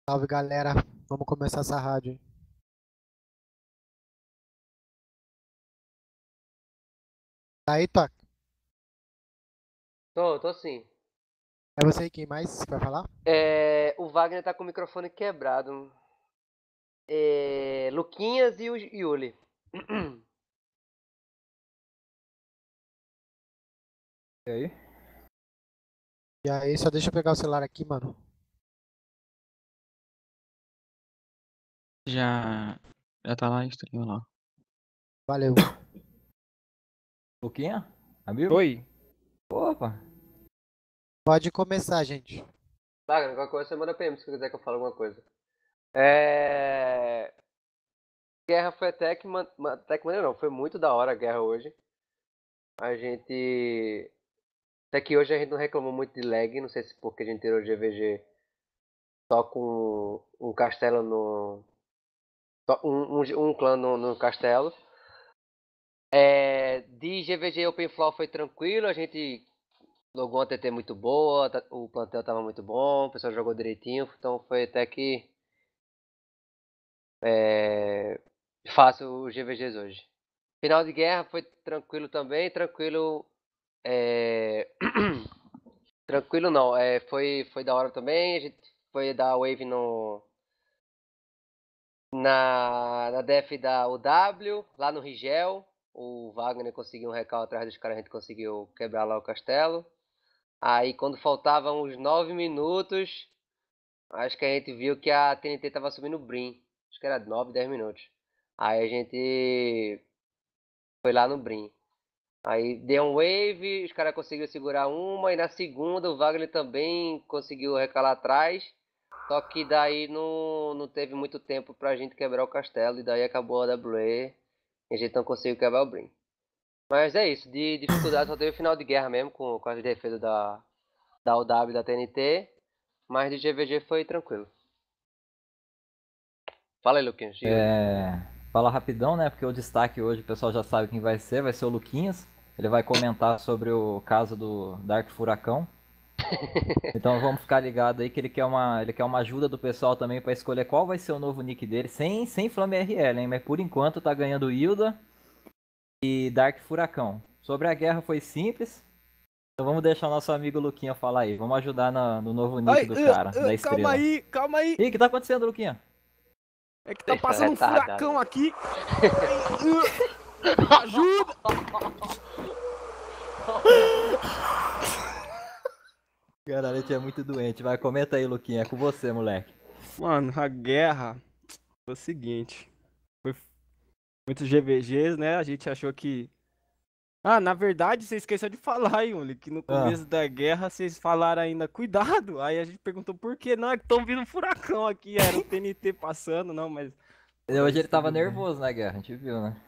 Salve, galera. Vamos começar essa rádio, hein? Tá aí, Toque? Tô sim. É você e quem mais vai falar? O Wagner tá com o microfone quebrado. Luquinhas e o Yuli. E aí? E aí, só deixa eu pegar o celular aqui, mano. Já tá lá, estranho lá. Valeu. Luquinha? Amigo? Oi. Opa! Pode começar, gente. Wagner, qualquer coisa você manda PM se quiser que eu fale alguma coisa. É... Guerra foi até que maneiro não, foi muito da hora a guerra hoje. A gente... Até que hoje a gente não reclamou muito de lag, não sei se porque a gente tirou o GVG só com um castelo no... Um clã no castelo. De GVG OpenFlow foi tranquilo, a gente logou uma TT muito boa, o plantel tava muito bom, o pessoal jogou direitinho, então foi até que fácil os GVGs hoje. Final de guerra foi tranquilo também, tranquilo. Tranquilo não, foi da hora também, a gente foi dar wave na def da UW, lá no Rigel. O Wagner conseguiu um recal atrás dos caras, a gente conseguiu quebrar lá o castelo. Aí quando faltavam uns 9 minutos, acho que a gente viu que a TNT tava subindo o Brim. Acho que era 9, 10 minutos. Aí a gente foi lá no Brim. Aí deu um wave, os caras conseguiram segurar uma, e na segunda o Wagner também conseguiu recalar atrás. Só que daí não teve muito tempo pra gente quebrar o castelo, e daí acabou a AWE e a gente não conseguiu quebrar o Brim. Mas é isso, de dificuldade só teve final de guerra mesmo, com as defesas da UW e da TNT. Mas de GVG foi tranquilo. Fala aí, Luquinhas. Yuri. Fala rapidão, né? Porque o destaque hoje o pessoal já sabe quem vai ser o Luquinhas. Ele vai comentar sobre o caso do Dark Furacão. Então vamos ficar ligado aí que ele quer uma ajuda do pessoal também para escolher qual vai ser o novo nick dele, sem Flame RL, hein? Mas por enquanto tá ganhando Hilda e Dark Furacão. Sobre a guerra foi simples. Então vamos deixar o nosso amigo Luquinha falar aí. Vamos ajudar no novo nick Ai, do cara, da calma estrela. aí, calma aí. Ih, o que tá acontecendo, Luquinha? É que tá Vocês estão passando um retardados. furacão aqui. Ajuda! Caralho, a gente é muito doente. Vai, comenta aí, Luquinha. É com você, moleque. Mano, a guerra foi o seguinte. Foi muitos GVGs, né? A gente achou que... Ah, na verdade, você esqueceu de falar, Yuli, que no Ah, começo da guerra vocês falaram ainda, cuidado. Aí a gente perguntou por quê. Não, é que estão vindo um furacão aqui. Era o TNT passando, não, mas... hoje ele tava tudo bem. nervoso na guerra, a gente viu, né?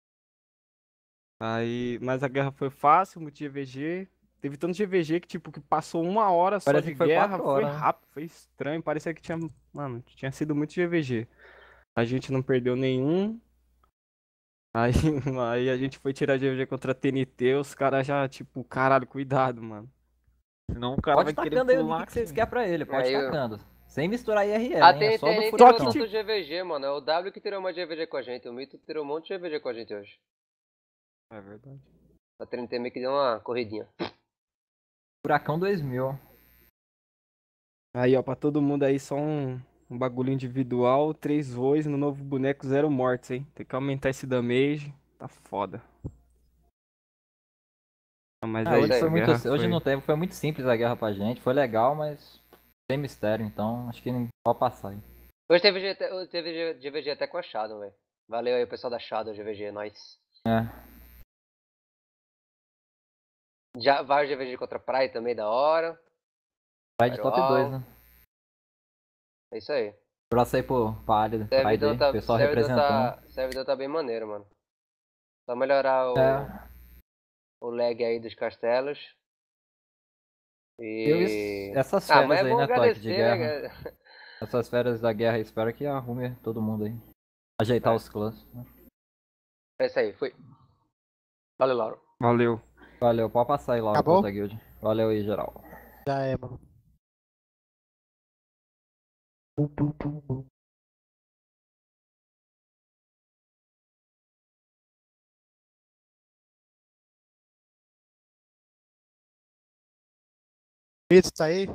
Aí, mas a guerra foi fácil, muito GVG. Teve tanto GVG que, tipo, que passou uma hora só Parece de que foi guerra, 4 foi horas, né? rápido, foi estranho, parecia que tinha, mano, tinha sido muito GVG. A gente não perdeu nenhum. Aí, aí a gente foi tirar GVG contra a TNT, os caras já, tipo, caralho, cuidado, mano. Senão o cara Pode vai querer tacando aí o pular nick que vocês aqui. querem pra ele, pode Aí, tacando. Sem misturar IRL, a hein? É só TNT do nem Só tirou que, furacão. tanto tipo, GVG, mano. É o W que tirou mais GVG com a gente. O Mito tirou um monte de GVG com a gente hoje. é verdade. A TNT meio que deu uma corridinha. Furacão 2000. Aí, ó, pra todo mundo aí, só um bagulho individual, 3 voos no novo boneco, 0 mortes, hein. Tem que aumentar esse damage, tá foda. Não, mas Ah, é É isso hoje isso, foi aí. a muito. guerra Hoje foi... não teve, foi muito simples a guerra pra gente. Foi legal, mas sem mistério, então acho que pode passar aí. Hoje teve GVG até com a Shadow, velho. Valeu aí o pessoal da Shadow, GVG, nós. É. Já vários GVG contra a Praia também, da hora. Vai de top 2, Firewall. né? É isso aí. Abraço aí pra área do Pride Servidor aí, tá, pessoal representando. servidor tá bem maneiro, mano. Só melhorar É, o lag aí dos castelos. eu E. essas Ah, mas férias é aí, bom né, Toque, de agradecer, né, guerra. cara? Essas férias da guerra, espero que arrume todo mundo aí. Ajeitar É, os clãs. é isso aí, fui. Valeu, Lauro. Valeu. Valeu, pode passar aí, Laura, Acabou? contra a guild. Valeu aí, geral. Já é, mano. Bum, bum, bum, bum. Vitor, tá aí?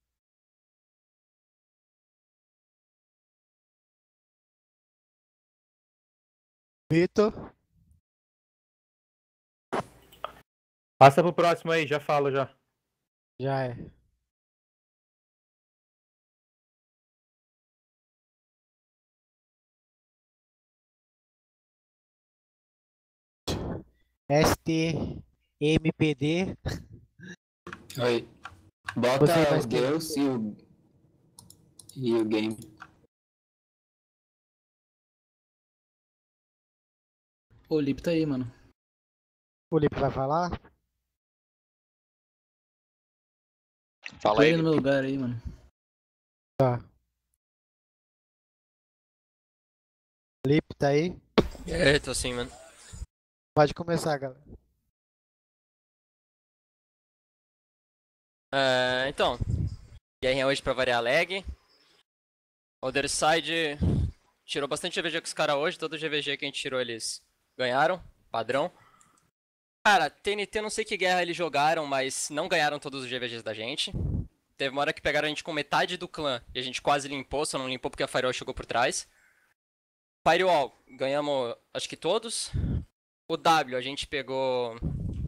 Vitor, Passa pro próximo aí, já falo já. já é. STMPD. Oi. Você Bota vai o Deus e o game. O Lip tá aí, mano. O Lipe vai falar? Fala Põe aí, ele no meu Lipe. lugar aí, mano. Tá. Lipe, tá aí? Tô sim, mano. Pode começar, galera. Então, guerrinha hoje pra variar a lag. Other Side tirou bastante GVG com os caras hoje. Todo GVG que a gente tirou eles ganharam, padrão. Cara, TNT não sei que guerra eles jogaram, mas não ganharam todos os GVGs da gente. Teve uma hora que pegaram a gente com metade do clã e a gente quase limpou, só não limpou porque a Firewall chegou por trás. Firewall, ganhamos acho que todos. O W a gente pegou...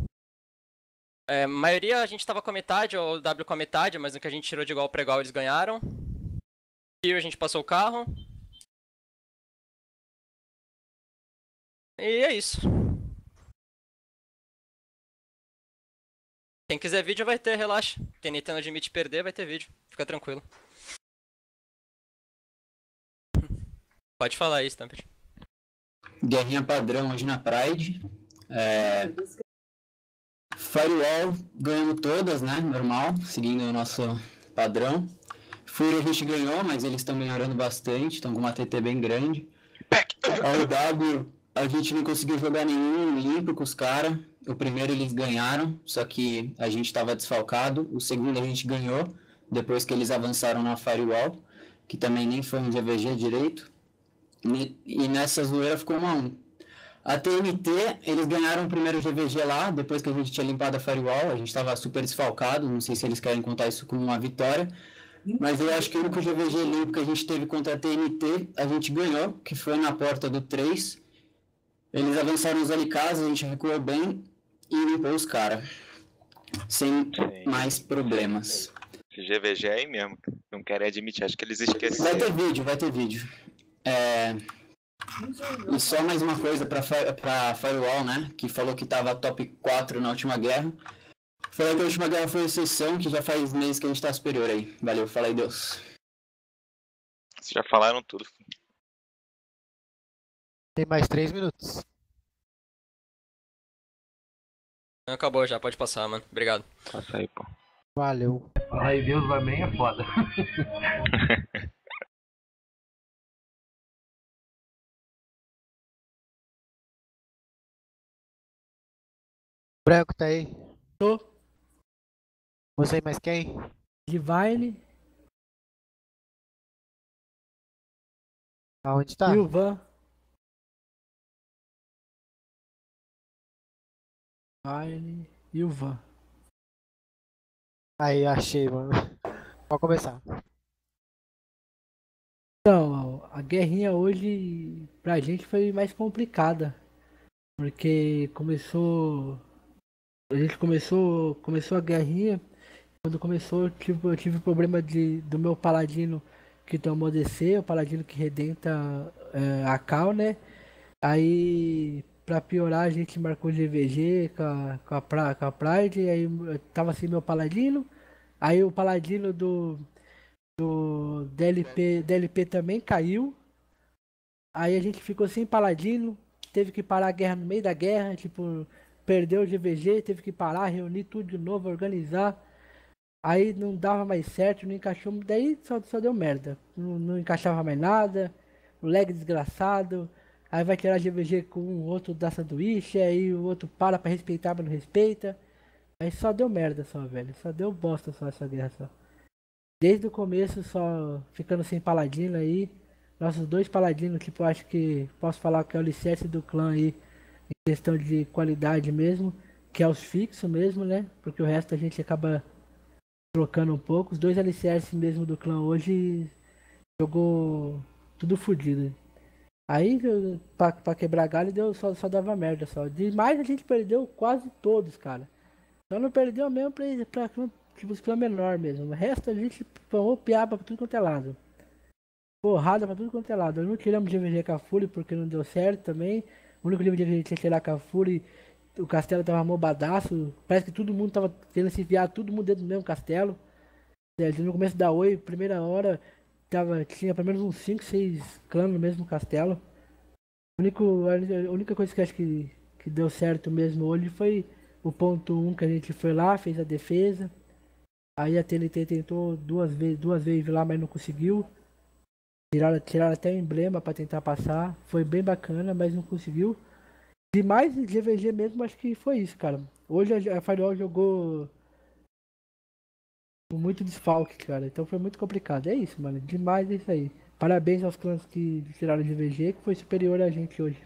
a maioria a gente tava com a metade, ou o W com a metade, mas no que a gente tirou de igual pra igual eles ganharam. E a gente passou o carro. E é isso. Quem quiser vídeo vai ter, relaxa. TNT não admite perder, vai ter vídeo. Fica tranquilo. Pode falar aí, Stamped. Guerrinha padrão hoje na Pride. Firewall ganhamos todas, né? Normal, seguindo o nosso padrão. Fúria a gente ganhou, mas eles estão melhorando bastante, estão com uma TT bem grande. A UW a gente não conseguiu jogar nenhum limpo com os caras. O primeiro eles ganharam, só que a gente estava desfalcado. O segundo a gente ganhou, depois que eles avançaram na Firewall, que também nem foi um GVG direito. E nessa zoeira ficou 1-1. A TNT, eles ganharam o primeiro GVG lá, depois que a gente tinha limpado a Firewall. A gente estava super desfalcado, não sei se eles querem contar isso como uma vitória. Mas eu acho que o único GVG limpo que a gente teve contra a TNT, a gente ganhou, que foi na porta do 3. Eles avançaram os LKs, a gente recuou bem e limpou os caras. Sem mais problemas. Esse GVG é aí mesmo. Não querem admitir, acho que eles esqueceram. Vai ter vídeo. E só mais uma coisa pra Firewall, né? Que falou que tava top 4 na última guerra. Falei que a última guerra foi exceção, que já faz meses que a gente tá superior aí. Valeu, fala aí, Deus. Vocês já falaram tudo. Tem mais 3 minutos. Acabou já, pode passar, mano. Obrigado. Passa aí, pô. Valeu. Aí Deus vai bem é foda. Branco, tá aí? Tô. Você mais quem? Divine Aonde tá? e o Van. Divine e o Van. Aí, achei, mano. Pode começar. Então, a guerrinha hoje pra gente foi mais complicada. Porque a gente começou a guerrinha. Quando começou, eu tive problema do meu paladino que tomou DC, o paladino que redenta a Cal, né? Aí, pra piorar, a gente marcou GVG com a Pride, aí tava sem meu paladino. Aí o paladino do DLP também caiu. Aí a gente ficou sem paladino, teve que parar a guerra no meio da guerra, tipo, perdeu o GVG, teve que parar, reunir tudo de novo, organizar. Aí não dava mais certo, não encaixou, daí só deu merda. Não encaixava mais nada, o lag desgraçado. Aí vai tirar GVG com o outro da sanduíche, aí o outro para pra respeitar, mas não respeita. Aí só deu merda só, velho. Só deu bosta só essa guerra só. desde o começo só ficando sem paladino aí. Nossos dois paladinos, tipo, acho que posso falar que é o alicerce do clã aí, em questão de qualidade mesmo, que é os fixos mesmo, né? Porque o resto a gente acaba trocando um pouco. Os dois alicerces mesmo do clã hoje jogou tudo fodido. Aí, pra quebrar galho, só dava merda só. Demais a gente perdeu quase todos, cara. Só não perdeu mesmo tipo, os clã menor mesmo. O resto a gente tomou piaba pra tudo quanto é lado. Porrada pra tudo quanto é lado. Não tiramos de GVG com a Fúria porque não deu certo também. O único livro de GVG que tinha que tirar com a Fúria, o castelo tava mobadaço. Parece que todo mundo tava querendo se enfiar todo mundo dentro do mesmo castelo. No começo da Oi, primeira hora, tinha pelo menos uns 5, 6 clãs no mesmo castelo. A única coisa que acho que deu certo mesmo hoje foi o ponto 1 que a gente foi lá, fez a defesa. Aí a TNT tentou duas vezes lá, mas não conseguiu. Tiraram até o emblema pra tentar passar. Foi bem bacana, mas não conseguiu. Demais de GVG mesmo, acho que foi isso, cara. Hoje a Firewall jogou com muito desfalque, cara. Então foi muito complicado. É isso, mano. Demais é isso aí. Parabéns aos clãs que tiraram de GVG, que foi superior a gente hoje.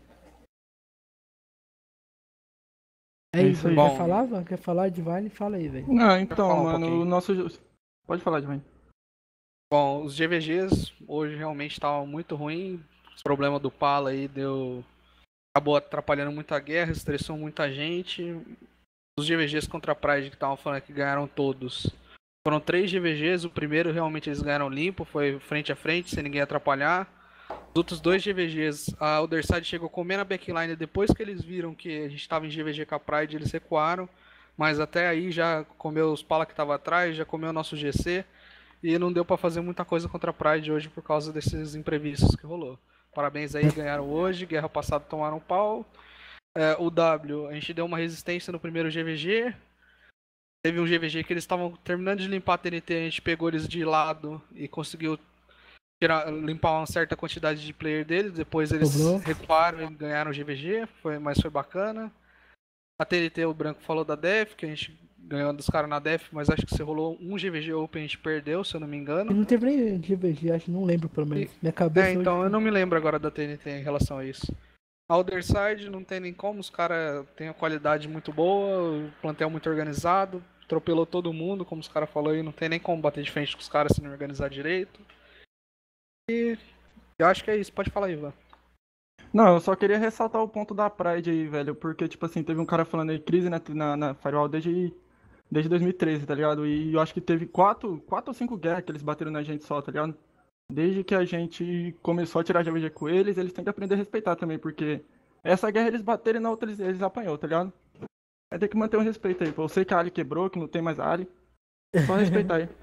É isso aí. Quer falar, Van? Quer falar, Divine? Fala aí, velho. Não, então, falar um mano, pouquinho. o nosso. Pode falar, Divine. Bom, os GVGs hoje realmente estavam muito ruim. O problema do Pala aí acabou atrapalhando muito a guerra, estressou muita gente. Os GVGs contra a Pride que estavam falando que ganharam todos. Foram 3 GVGs, o primeiro realmente eles ganharam limpo, foi frente a frente, sem ninguém atrapalhar. Os outros 2 GVGs, a Otherside chegou comendo a backline depois que eles viram que a gente estava em GVG com a Pride, eles recuaram. Mas até aí já comeu os Pala que estavam atrás, já comeu o nosso GC. E não deu pra fazer muita coisa contra a Pride hoje por causa desses imprevistos que rolou. Parabéns aí, ganharam hoje. Guerra passada tomaram pau. O W, a gente deu uma resistência no primeiro GVG. Teve um GVG que eles estavam terminando de limpar a TNT, a gente pegou eles de lado e conseguiu limpar uma certa quantidade de player deles. Depois eles recuaram e ganharam o GVG, mas foi bacana. A TNT, o Branco falou da Def, que a gente ganhou dos caras na Def, mas acho que você rolou um GVG Open e a gente perdeu, se eu não me engano. E não teve nem GVG, acho, não lembro pelo menos. Minha cabeça então hoje... eu não me lembro agora da TNT em relação a isso. A Otherside não tem nem como, os caras têm a qualidade muito boa, o plantel muito organizado, atropelou todo mundo, como os caras falaram aí, não tem nem como bater de frente com os caras se não organizar direito. E eu acho que é isso, pode falar aí, Ivan. Não, eu só queria ressaltar o ponto da Pride aí, velho, porque, tipo assim, teve um cara falando aí, crise na Firewall desde 2013, tá ligado? E eu acho que teve 4 ou 5 guerras que eles bateram na gente só, tá ligado? Desde que a gente começou a tirar GVG com eles têm que aprender a respeitar também, porque essa guerra eles bateram e na outra eles apanhou, tá ligado? Vai ter que manter um respeito aí, pô. Eu sei que a Ali quebrou, que não tem mais a Ali. Só respeitar aí.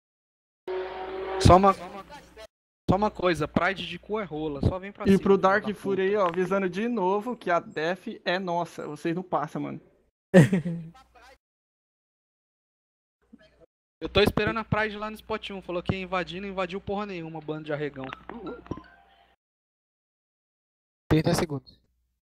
Só uma coisa, Pride de cu é rola, só vem pra cima. E pro Dark Fury aí, ó, avisando de novo que a Def é nossa. Vocês não passam, mano. Eu tô esperando a Pride lá no Spot 1, falou que ia invadir, não invadiu porra nenhuma, bando de arregão. 30 segundos.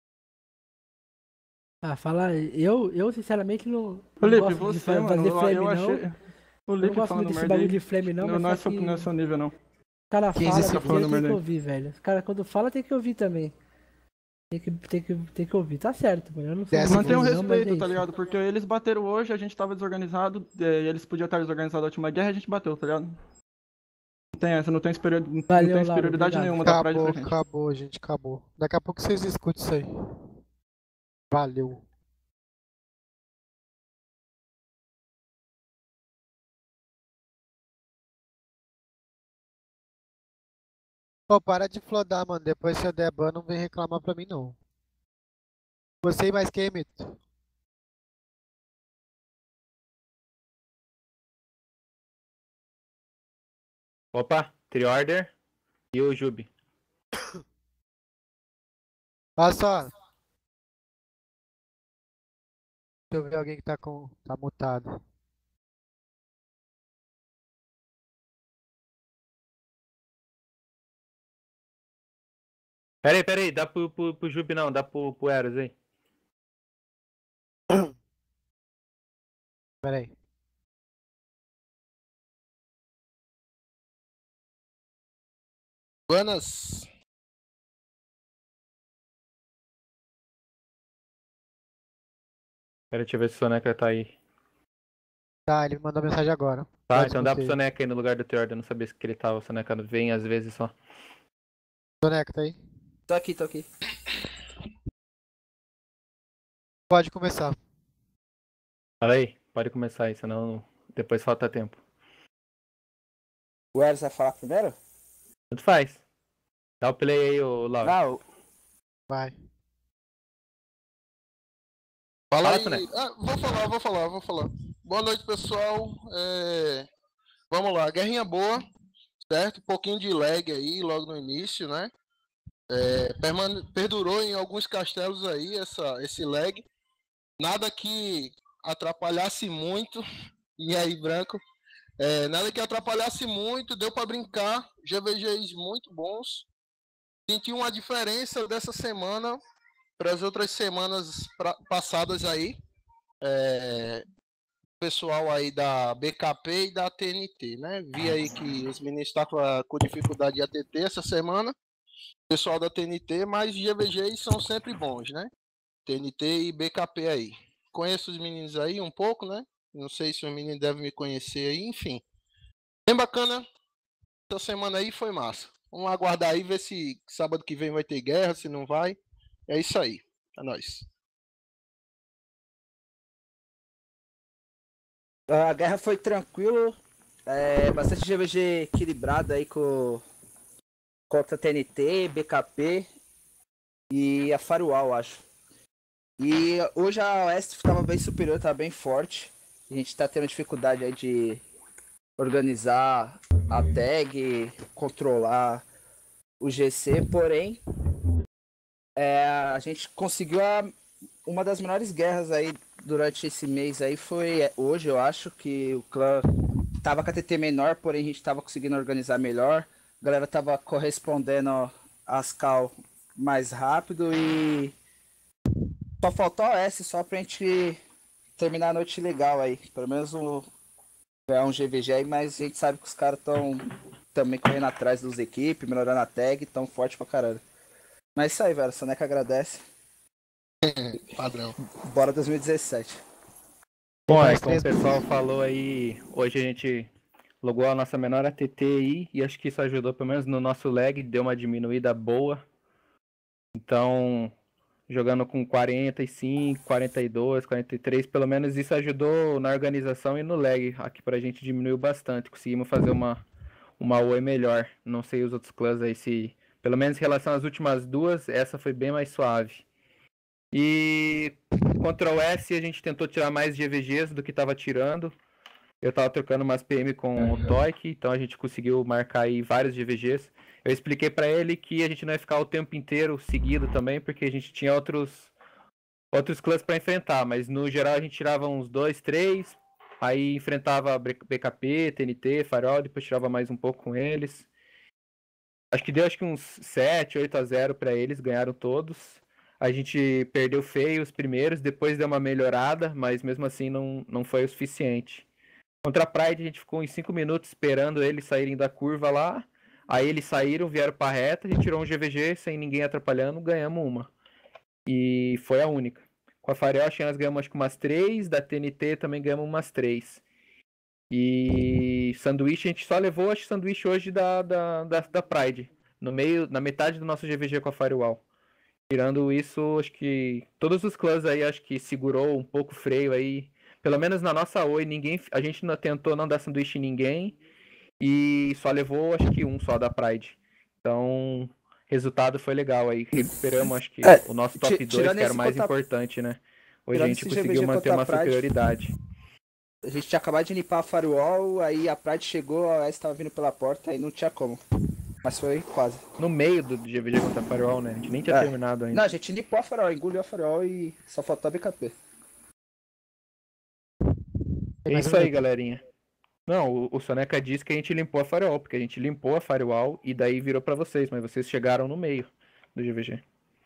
Ah, fala, eu sinceramente não Felipe, gosto você, de fazer mano, flame, eu não. achei... O Eu não Lipe gosto falando muito desse merda bagulho aí. de flame, não, mas Não é só que... não é seu nível, não. O cara 15 fala, segundos. tem que merda aí. ouvir, velho. Os caras quando fala tem que ouvir também. Tem que ouvir, tá certo, mano. Eu não sou Manter um muito não, mas respeito, é tá isso. ligado? Porque eles bateram hoje, a gente tava desorganizado, e eles podiam estar desorganizados na última guerra e a gente bateu, tá ligado? Não tem essa, não tem Valeu, superioridade Lauro, nenhuma da Pride Acabou, pra gente. acabou, gente, acabou. Daqui a pouco vocês escutam isso aí. Valeu. Pô, para de flodar, mano. Depois se eu der ban, não vem reclamar pra mim, não. Você e mais quem, Mito? Opa, Triorder e o Jubi. Olha só. Deixa eu ver alguém que tá mutado. Peraí, dá pro Jubi não, dá pro Eros aí. Peraí. Buenas. Pera, deixa eu ver se o Soneca tá aí. Tá, ele me mandou mensagem agora. Tá, Pode então dá pro você. Soneca aí no lugar do Theodor. Eu não sabia que ele tava. O Soneca vem às vezes só. Soneca, tá aí? Tô aqui, tô aqui. Pode começar. Fala aí, pode começar aí, senão depois falta tempo. O Eros vai falar primeiro? Tanto faz. Dá o play aí, ô Lauro. Não. Vai. Fala Fala, aí. Soneca. Vou falar. Boa noite, pessoal. Vamos lá, guerrinha boa, certo? Um pouquinho de lag aí logo no início, né? Perdurou em alguns castelos aí esse lag. Nada que atrapalhasse muito. E aí, Branco? Nada que atrapalhasse muito, deu para brincar. GVGs muito bons. Senti uma diferença dessa semana para as outras semanas passadas aí. Pessoal aí da BKP e da TNT, né? Vi aí que os meninos estavam com dificuldade de ATT essa semana. Pessoal da TNT, mas GVGs são sempre bons, né? TNT e BKP aí. Conheço os meninos aí um pouco, né? Não sei se os meninos devem me conhecer aí, enfim. Bem bacana. Essa semana aí foi massa. Vamos aguardar aí, ver se sábado que vem vai ter guerra, se não vai. É isso aí. É nóis. A guerra foi tranquilo. Bastante GVG equilibrado aí contra a TNT, BKP e a Firewall, acho. E hoje a Oeste estava bem superior, estava bem forte. A gente está tendo dificuldade aí de organizar a tag, controlar o GC, porém a gente conseguiu uma das menores guerras aí durante esse mês aí foi hoje, eu acho que o clã tava com a TT menor, porém a gente tava conseguindo organizar melhor. A galera tava correspondendo às call mais rápido e só faltou a S só pra gente terminar a noite legal aí. Pelo menos ganhar um GVG aí, mas a gente sabe que os caras estão também correndo atrás dos equipes, melhorando a tag, tão forte pra caralho. Mas é isso aí, velho. Soneca agradece. Padrão. Bora 2017. Bom, como o pessoal falou aí, hoje a gente logou a nossa menor ATT aí e acho que isso ajudou pelo menos no nosso lag, deu uma diminuída boa. Então, jogando com 45, 42, 43, pelo menos isso ajudou na organização e no lag. Aqui pra gente diminuiu bastante, conseguimos fazer uma UE melhor. Não sei os outros clãs aí se, pelo menos em relação às últimas duas, essa foi bem mais suave. E contra o S a gente tentou tirar mais GVGs do que estava tirando. Eu estava trocando umas PM com o Toik, então a gente conseguiu marcar aí vários GVGs. Eu expliquei para ele que a gente não ia ficar o tempo inteiro seguido também, porque a gente tinha outros clãs para enfrentar, mas no geral a gente tirava uns 2, 3, aí enfrentava BKP, TNT, Firewall, depois tirava mais um pouco com eles. Acho que deu uns 7, 8-0 para eles, ganharam todos. A gente perdeu feio os primeiros, depois deu uma melhorada, mas mesmo assim não foi o suficiente. Contra a Pride a gente ficou em 5 minutos esperando eles saírem da curva lá. Aí eles saíram, vieram pra reta, a gente tirou um GVG sem ninguém atrapalhando, ganhamos uma. E foi a única. Com a Firewall nós ganhamos acho que umas 3, da TNT também ganhamos umas 3. E sanduíche a gente só levou acho que sanduíche hoje da Pride. Na metade do nosso GVG com a Firewall. Tirando isso, acho que todos os clãs aí acho que segurou um pouco o freio aí. Pelo menos na nossa Oi, a gente não tentou não dar sanduíche em ninguém. E só levou acho que um só da Pride. Então, resultado foi legal aí. Recuperamos acho que o nosso top 2, que era o mais importante, né? Hoje a gente conseguiu manter uma superioridade. A gente tinha acabado de limpar a Firewall, aí a Pride chegou, a S tava vindo pela porta, aí não tinha como. Mas foi quase. No meio do GVG contra a Firewall, né? A gente nem tinha terminado ainda. Não, a gente limpou a Firewall, engoliu a Firewall e só faltou a BKP. É isso aí, galerinha. Não, o Soneca disse que a gente limpou a Firewall, porque a gente limpou a Firewall e daí virou pra vocês, mas vocês chegaram no meio do GVG.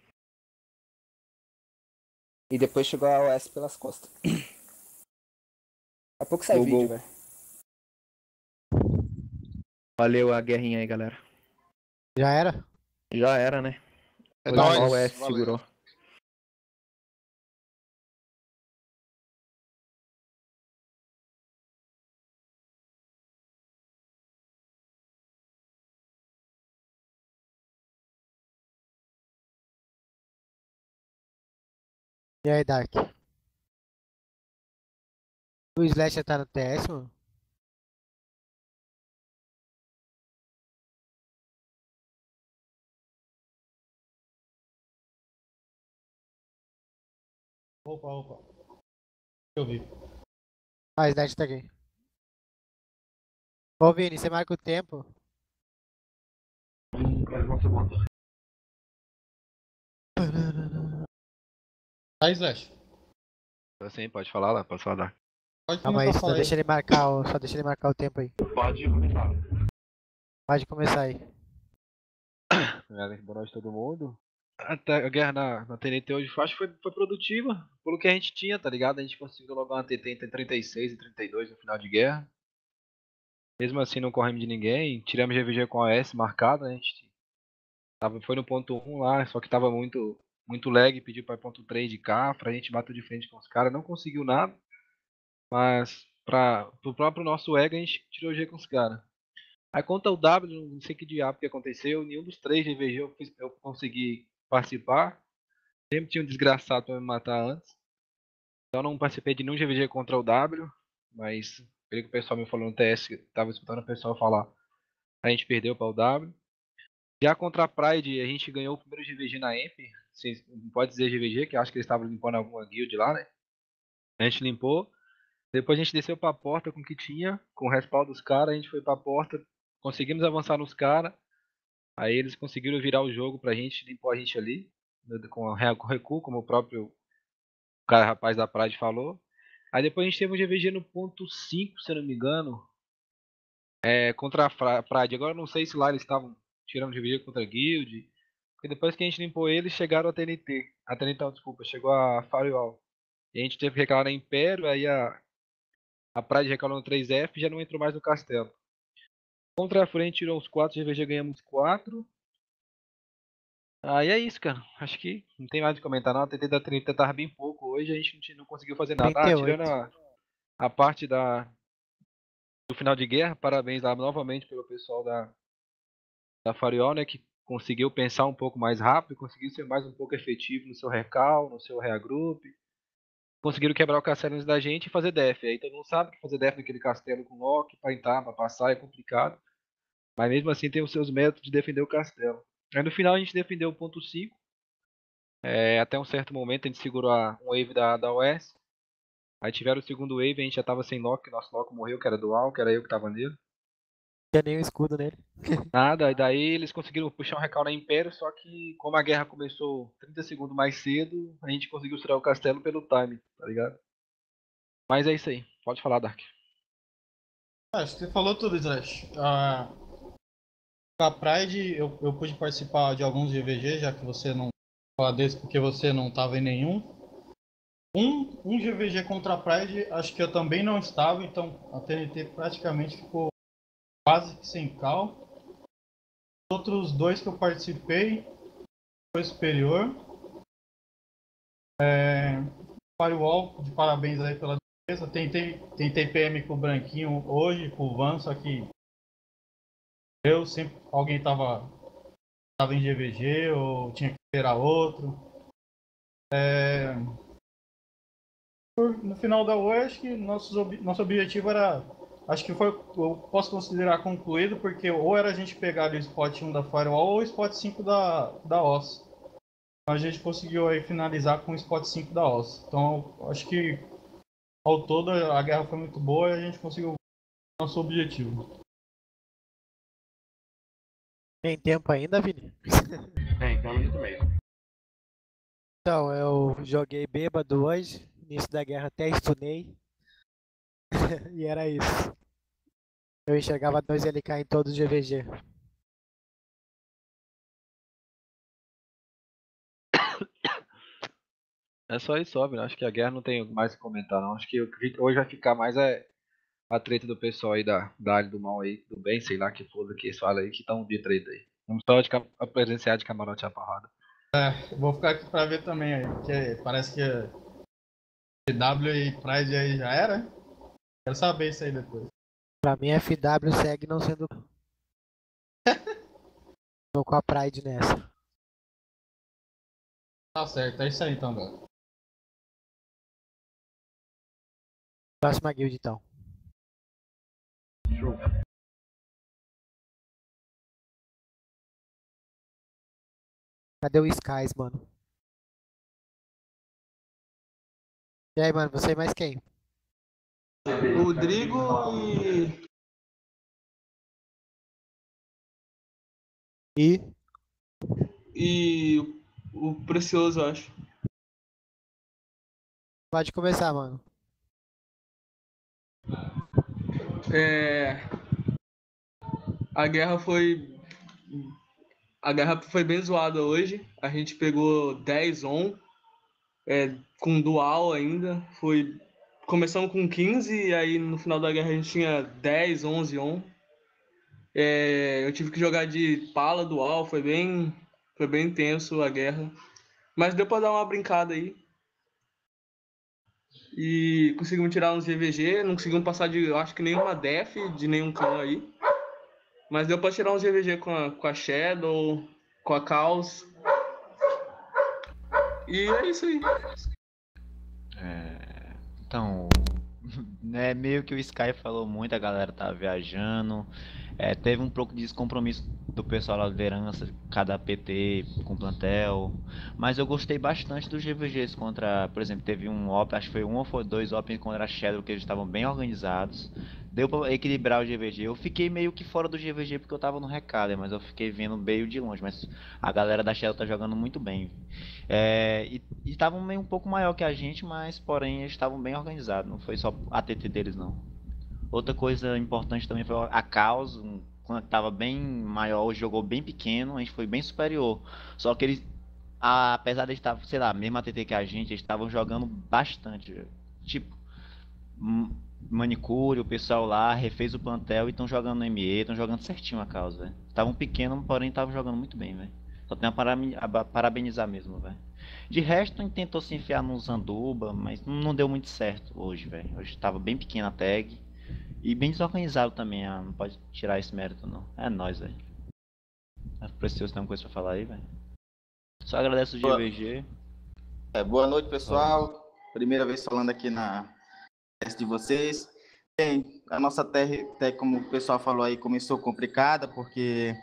E depois chegou a OS pelas costas. Daqui a pouco sai vídeo, velho. Valeu a guerrinha aí, galera. Já era? Já era, né? É Foi só nóis, o S valeu. segurou. E aí, Dark? O Slasher tá no TS, mano? Opa. Eu vi. Ah, Slash tá aqui. Ô, Vini, você marca o tempo? Tá, Slash. Sim, pode falar lá, posso falar. Pode Calma começar aí, a só falar aí. deixa ele marcar o tempo aí. Pode começar. Pode começar aí. Boa noite a todo mundo. Até a guerra na TNT hoje acho que foi produtiva, pelo que a gente tinha, tá ligado? A gente conseguiu logar uma TT entre 36 e 32 no final de guerra. Mesmo assim não corremos de ninguém, tiramos GVG com a S marcada, né? A gente foi no ponto 1 lá, só que tava muito lag, pediu para ponto 3 de cá, pra gente bater de frente com os caras, não conseguiu nada. Mas pro próprio nosso ego a gente tirou G com os caras. Aí contra o W, não sei que diabo que aconteceu, nenhum dos 3 GVG eu consegui participar. Sempre tinha um desgraçado pra me matar antes. Então não participei de nenhum GVG contra o W, mas pelo que o pessoal me falou no TS, tava escutando o pessoal falar, a gente perdeu para o W. Já contra a Pride, a gente ganhou o primeiro GVG na EMP. Não pode dizer GVG, que eu acho que eles estavam limpando alguma guild lá, né? A gente limpou. Depois a gente desceu pra porta com o que tinha, com o respaldo dos caras, a gente foi pra porta, conseguimos avançar nos caras. Aí eles conseguiram virar o jogo pra gente, limpou a gente ali, com recuo, como o próprio rapaz da Pride falou. Aí depois a gente teve um GVG no ponto 5, se eu não me engano, contra a Pride. Agora eu não sei se lá eles estavam tirando GVG contra a Guild, porque depois que a gente limpou eles, chegaram a TNT. A TNT, não, desculpa, chegou a Firewall. E a gente teve que recalar na Império, aí a Pride recalou no 3F e já não entrou mais no castelo. Contra a frente tirou os 4 GVG, ganhamos 4. Aí é isso, cara. Acho que não tem mais o que comentar não. A TT da 30 tava bem pouco hoje, a gente não conseguiu fazer nada. 38. Tirando a parte do final de guerra, parabéns lá novamente pelo pessoal da Fariol, né, que conseguiu pensar um pouco mais rápido, conseguiu ser mais um pouco efetivo no seu recal, no seu reagrup. Conseguiram quebrar o castelo antes da gente e fazer def. Aí todo mundo sabe que fazer def naquele castelo com lock, pra entrar, pra passar é complicado. Mas mesmo assim tem os seus métodos de defender o castelo. Aí no final a gente defendeu o ponto 5. Até um certo momento a gente segurou um wave da OS. Aí tiveram o segundo wave, a gente já tava sem lock, nosso lock morreu, que era dual, que era eu que tava nele. Não tinha nem o escudo nele. Nada, e daí eles conseguiram puxar um recal na Império, só que como a guerra começou 30 segundos mais cedo, a gente conseguiu tirar o castelo pelo time, tá ligado? Mas é isso aí, pode falar, Dark. Acho que você falou tudo, Slash. A Pride, eu pude participar de alguns GVG, já que você não fala desse porque você não estava em nenhum. Um GVG contra a Pride, acho que eu também não estava, então a TNT praticamente ficou quase que sem cal. Os outros 2 que eu participei foi superior. Firewall, de parabéns aí pela defesa. Tentei PM com o Branquinho hoje, com o Van, só que sempre alguém tava em GVG ou tinha que esperar outro. No final da UE, acho que nosso objetivo era, acho que eu posso considerar concluído, porque ou era a gente pegar o spot 1 da Firewall ou o spot 5 da OS. A gente conseguiu aí finalizar com o spot 5 da OS. Então acho que ao todo a guerra foi muito boa e a gente conseguiu nosso objetivo. Tem tempo ainda, Vini? Tem muito mesmo. Então, eu joguei bêbado hoje, início da guerra até stunei. E era isso. Eu enxergava 2 LK em todos os GVG. É só isso, óbvio. Acho que a guerra não tem mais o que comentar, não. Acho que hoje vai ficar mais a treta do pessoal aí da área do mal aí, do bem, sei lá que foda que eles falam aí, que estão de treta aí. Vamos só presenciar de camarote a porrada. Vou ficar aqui pra ver também aí, porque parece que FW e Pride aí já era. Quero saber isso aí depois. Pra mim, FW segue não sendo. Tô com a Pride nessa. Tá certo, é isso aí então, galera. Próxima guild então. Show. Cadê o Skies, mano? E aí, mano, você e mais quem? Rodrigo e o Precioso, eu acho. Pode começar, mano. A guerra foi bem zoada hoje. A gente pegou 10 on, com dual ainda. Começamos com 15 e aí no final da guerra a gente tinha 10, 11 on. Eu tive que jogar de pala dual, foi bem intenso a guerra. Mas deu pra dar uma brincada aí. E conseguimos tirar uns GVG, não conseguimos passar de, eu acho que nenhuma def de nenhum clã aí. Mas deu pra tirar uns GVG com a Shadow, com a Caos. E é isso aí. Então, né, meio que o Sky falou muito, a galera tá viajando. Teve um pouco de descompromisso do pessoal da liderança, cada PT com plantel. Mas eu gostei bastante dos GVGs contra, por exemplo, teve um OP, acho que foi um ou foi dois OP contra a Shadow, que eles estavam bem organizados. Deu pra equilibrar o GVG. Eu fiquei meio que fora do GVG porque eu tava no recado, mas eu fiquei vendo meio de longe. Mas a galera da Shadow tá jogando muito bem. E estavam meio um pouco maior que a gente, mas porém eles estavam bem organizados. Não foi só a TT deles, não. Outra coisa importante também foi a Caos, quando estava bem maior, jogou bem pequeno, a gente foi bem superior. Só que eles, apesar de estar, sei lá, mesmo a TT que a gente, eles estavam jogando bastante. Tipo, Manicure, o pessoal lá refez o plantel e estão jogando no ME, estão jogando certinho a Caos, velho. Estavam pequenos, porém estavam jogando muito bem, velho. Só tenho a parabenizar mesmo, velho. De resto, a gente tentou se enfiar no Zanduba, mas não deu muito certo hoje, velho. Hoje estava bem pequena a tag. E bem desorganizado também, não pode tirar esse mérito não. É nóis, velho. Precioso, tem alguma coisa pra falar aí, velho? Só agradeço o GVG. Boa noite, pessoal. Primeira vez falando aqui na teste de vocês. Bem, a nossa tag, como o pessoal falou aí, começou complicada, porque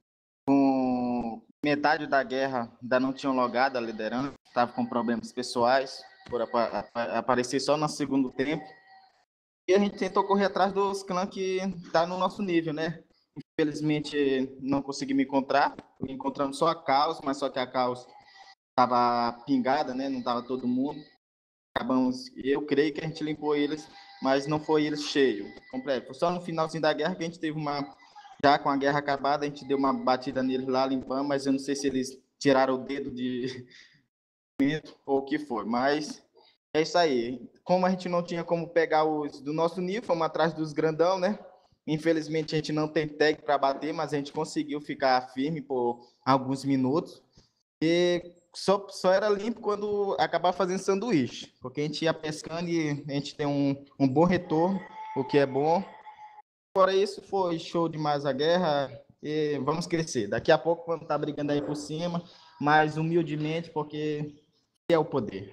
com metade da guerra ainda não tinham logado a liderança, estava com problemas pessoais, por aparecer só no segundo tempo. E a gente tentou correr atrás dos clãs que tá no nosso nível, né? Infelizmente, não consegui me encontrar. Encontramos só a Caos, mas só que a Caos estava pingada, né? Não tava todo mundo. Acabamos, eu creio que a gente limpou eles, mas não foi eles cheio, completo. Foi só no finalzinho da guerra que a gente teve já com a guerra acabada, a gente deu uma batida neles lá, limpando, mas eu não sei se eles tiraram o dedo de ou o que for, mas é isso aí. Como a gente não tinha como pegar os do nosso nível, fomos atrás dos grandão, né? Infelizmente a gente não tem tag para bater, mas a gente conseguiu ficar firme por alguns minutos. E só era limpo quando acabar fazendo sanduíche, porque a gente ia pescando e a gente tem um bom retorno, o que é bom. Fora isso, foi show demais a guerra e vamos crescer. Daqui a pouco vamos estar brigando aí por cima, mas humildemente, porque é o poder.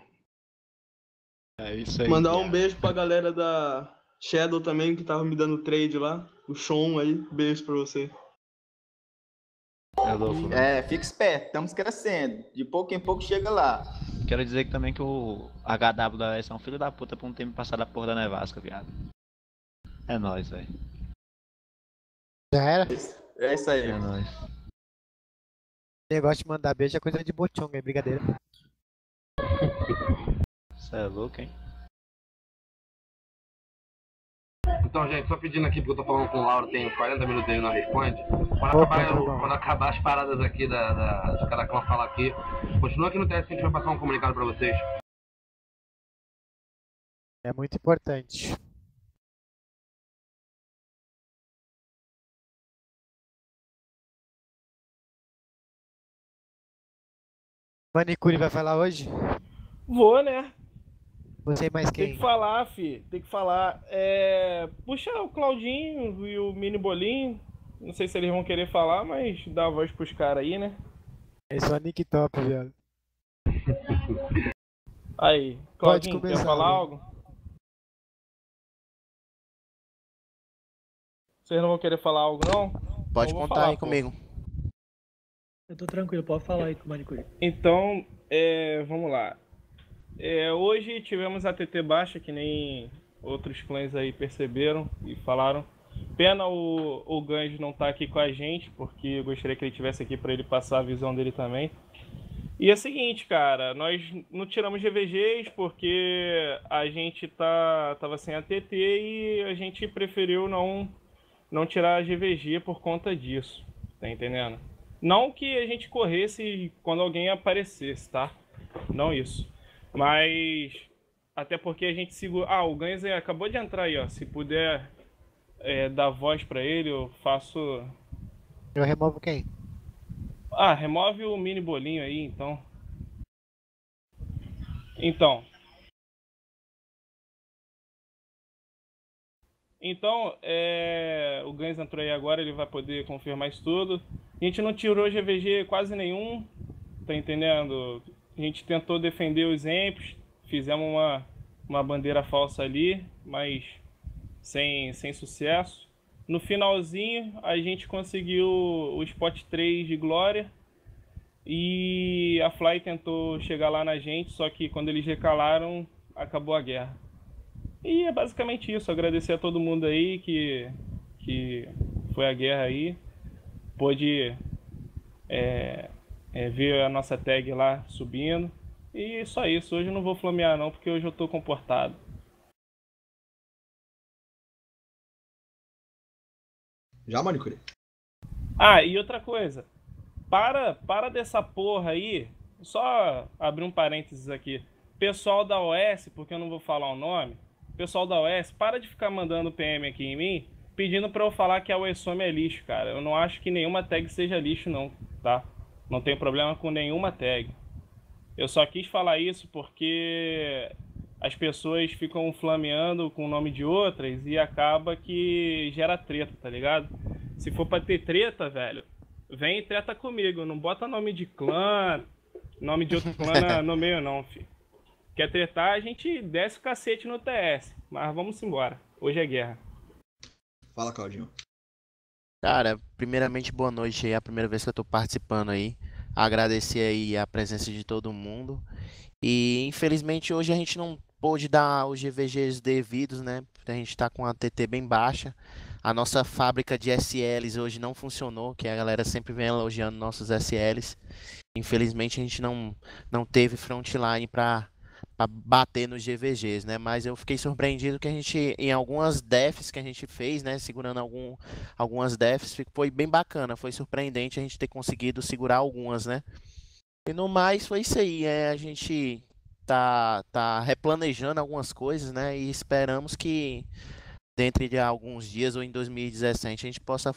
É isso aí. Mandar um beijo pra galera da Shadow também, que tava me dando trade lá. O Sean aí, beijo pra você. Fica esperto, estamos crescendo. De pouco em pouco chega lá. Quero dizer que também que o HWS é um filho da puta por não ter me passado a porra da nevasca, viado. É nóis, velho. Já era? É isso aí. É nóis. Negócio de mandar beijo é coisa de bochonga, é brincadeira. Você é louco, hein? Então, gente, só pedindo aqui, porque eu tô falando com o Lauro, tem uns 40 minutos aí, não responde. Quando acabar as paradas aqui de cada clã falar aqui, continua aqui no teste que a gente vai passar um comunicado pra vocês. É muito importante. Manicure vai falar hoje? Vou, né? Você mais Tem quem? que falar, fi. Tem que falar. Puxa o Claudinho e o Mini Bolinho. Não sei se eles vão querer falar, mas dá a voz pros caras aí, né? Esse é o Nick Top, viado. Aí, Pode Claudinho, começar, quer falar né? algo? Vocês não vão querer falar algo, não? Pode Então eu vou contar falar, aí pô. comigo. Eu tô tranquilo, pode falar aí com o Manicure. Então, vamos lá. Hoje tivemos a TT baixa, que nem outros clãs aí perceberam e falaram. Pena o Ganjo não tá aqui com a gente, porque eu gostaria que ele estivesse aqui para ele passar a visão dele também. E é o seguinte, cara, nós não tiramos GVGs porque a gente tava sem a TT e a gente preferiu não tirar a GVG por conta disso, tá entendendo? Não que a gente corresse quando alguém aparecesse, tá? Não isso. Mas até porque a gente segura... o Ganzo acabou de entrar aí, ó. Se puder dar voz pra ele, eu faço... Eu removo quem? Remove o Mini Bolinho aí, então. Então, o Gans entrou aí agora, ele vai poder confirmar isso tudo. A gente não tirou GVG quase nenhum, tá entendendo? A gente tentou defender os EMPs, fizemos uma bandeira falsa ali, mas sem sucesso. No finalzinho, a gente conseguiu o Spot 3 de Glória e a Fly tentou chegar lá na gente, só que quando eles recalaram, acabou a guerra. E é basicamente isso, agradecer a todo mundo aí que foi a guerra aí, pôde ver a nossa tag lá subindo, e só isso. Hoje eu não vou flamear não, porque hoje eu tô comportado. Já, Manicure? E outra coisa, para dessa porra aí, só abrir um parênteses aqui, pessoal da OS, porque eu não vou falar o nome, pessoal da OS, para de ficar mandando PM aqui em mim, pedindo pra eu falar que a UESOM é lixo, cara. Eu não acho que nenhuma tag seja lixo não, tá? Não tem problema com nenhuma tag. Eu só quis falar isso porque as pessoas ficam flameando com o nome de outras e acaba que gera treta, tá ligado? Se for pra ter treta, velho, vem e treta comigo. Não bota nome de clã, nome de outro clã no meio não, filho. Quer tretar, a gente desce o cacete no TS. Mas vamos embora. Hoje é guerra. Fala, Claudinho. Cara, primeiramente, boa noite aí. É a primeira vez que eu tô participando aí. Agradecer aí a presença de todo mundo. E infelizmente hoje a gente não pôde dar os GVGs devidos, né? A gente tá com a TT bem baixa. A nossa fábrica de SLs hoje não funcionou, que a galera sempre vem elogiando nossos SLs. Infelizmente a gente não teve frontline para bater nos GVGs, né? Mas eu fiquei surpreendido que a gente, em algumas defs que a gente fez, né? Segurando algumas defs, foi bem bacana, foi surpreendente a gente ter conseguido segurar algumas, né? E no mais foi isso aí, a gente tá replanejando algumas coisas, né? E esperamos que dentro de alguns dias ou em 2017 a gente possa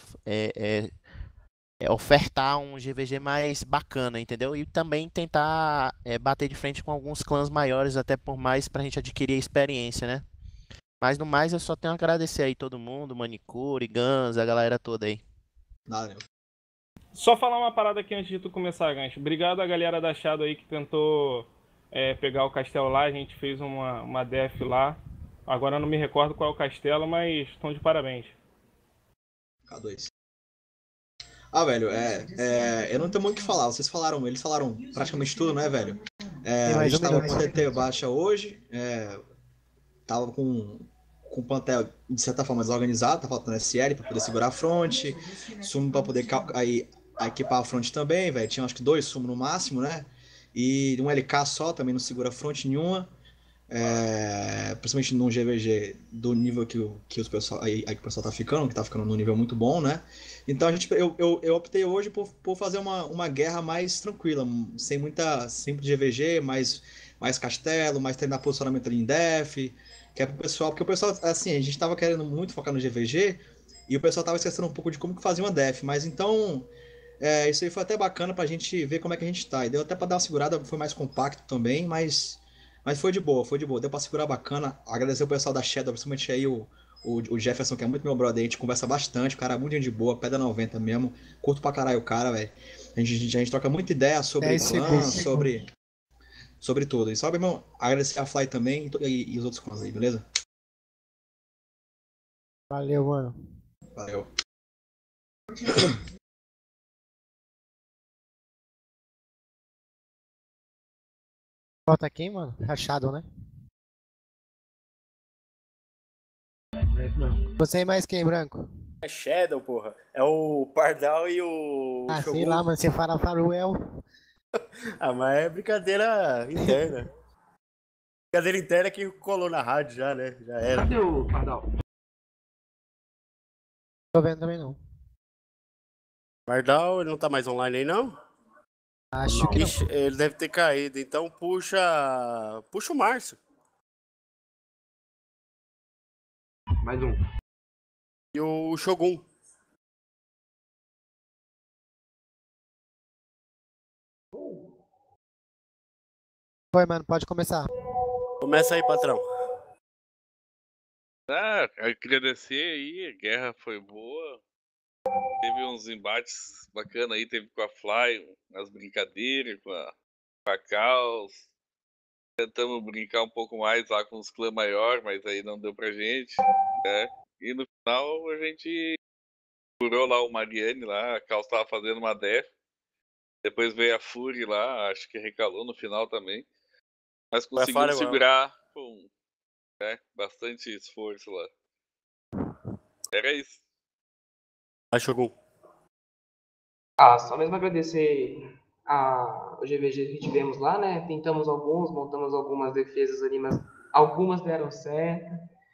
ofertar um GVG mais bacana, entendeu? E também tentar bater de frente com alguns clãs maiores, até por mais pra gente adquirir experiência, né? Mas no mais eu só tenho a agradecer aí todo mundo, Manicure, Gans, a galera toda aí. Nada, né? Só falar uma parada aqui antes de tu começar, Gancho. Obrigado a galera da Shadow aí que tentou pegar o castelo lá. A gente fez uma def lá. Agora eu não me recordo qual é o castelo, mas estão de parabéns. K2. Velho, eu não tenho muito o que falar. Eles falaram praticamente tudo, né, velho? A gente tava com a TT baixa hoje, tava com o plantel de certa forma desorganizado, tá faltando SL pra poder segurar a fronte, sumo pra poder equipar a fronte também, velho. Tinha acho que 2 sumos no máximo, né? E um LK só também não segura a fronte nenhuma. Principalmente num GVG do nível que o pessoal tá ficando, que tá ficando num nível muito bom, né? Então eu optei hoje por fazer uma guerra mais tranquila, sem GVG, mais castelo, mais treinar posicionamento ali em def, que é pro pessoal, porque o pessoal, assim, a gente tava querendo muito focar no GVG e o pessoal tava esquecendo um pouco de como que fazia uma def, mas então Isso aí foi até bacana pra gente ver como é que a gente tá. E deu até pra dar uma segurada, foi mais compacto também, mas foi de boa, foi de boa. Deu pra segurar bacana. Agradecer o pessoal da Shadow, principalmente aí o Jefferson, que é muito meu brother. A gente conversa bastante, o cara é muito gente boa, pedra 90 mesmo. Curto pra caralho o cara, velho. A gente troca muita ideia sobre 10 clã, segundos. sobre tudo. E só, meu irmão, agradecer a Fly também e os outros clãs aí, beleza? Valeu, mano. Valeu. Falta quem, mano? Rachado, né? Você e mais quem, Branco? É Shadow, porra. É o Pardal e o Ah, Shogun. sei lá, mano. Você fala Faruel. Ah, mas é brincadeira interna. Brincadeira interna que colou na rádio já, né? Já era. Cadê o Pardal? Tô vendo também não. Pardal, ele não tá mais online aí, não? Acho que não. Ixi, ele deve ter caído. Então puxa o Márcio. Mais um. E o Shogun. Foi, mano. Pode começar. Começa aí, patrão. Agradecer aí, a guerra foi boa. Teve uns embates bacanas aí, teve com a Fly, umas brincadeiras com a Caos. Tentamos brincar um pouco mais lá com os clãs maiores, mas aí não deu pra gente, né? E no final a gente curou lá o Mariane lá, a Caos tava fazendo uma def. Depois veio a Fury lá, acho que recalou no final também. Mas conseguimos segurar com bastante esforço lá. Era isso. Shogun. Só mesmo agradecer o GVG que tivemos lá, né? Tentamos alguns, montamos algumas defesas ali, mas algumas deram certo.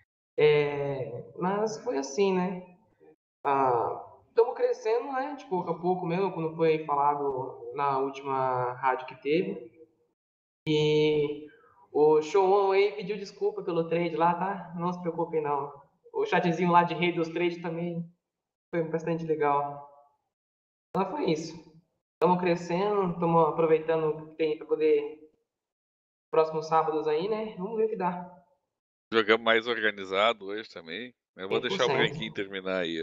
Mas foi assim, né? Estamos crescendo, né? De pouco a pouco mesmo, como foi falado na última rádio que teve. E o Show aí pediu desculpa pelo trade lá, tá? Não se preocupem, não. O chatzinho lá de rei dos trades também foi bastante legal. Então foi isso. Estamos crescendo, estamos aproveitando o que tem para poder próximos sábados aí, né? Vamos ver o que dá. Jogamos mais organizado hoje também. Eu vou deixar o 100%. Branquinho terminar aí.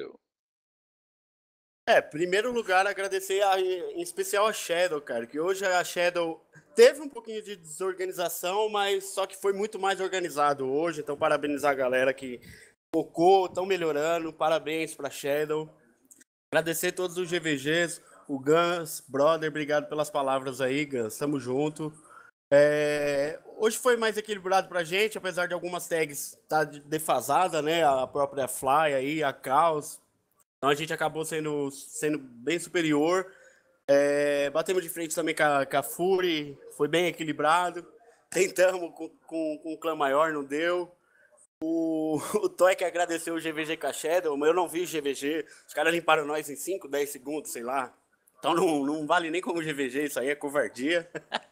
Primeiro lugar, agradecer em especial a Shadow, cara, que hoje a Shadow teve um pouquinho de desorganização, mas só que foi muito mais organizado hoje, então parabenizar a galera que focou, estão melhorando, parabéns pra Shadow. Agradecer todos os GVGs, o Gans, brother, obrigado pelas palavras aí, Gans, tamo junto. Hoje foi mais equilibrado pra gente, apesar de algumas tags estar defasada, né, a própria Fly aí, a Caos. Então a gente acabou sendo bem superior. Batemos de frente também com a Fury, foi bem equilibrado. Tentamos com o clã maior, não deu. O Toy que agradeceu o GVG com a Shadow, mas eu não vi o GVG. Os caras limparam nós em 5, 10 segundos, sei lá. Então não vale nem como GVG, isso aí é covardia.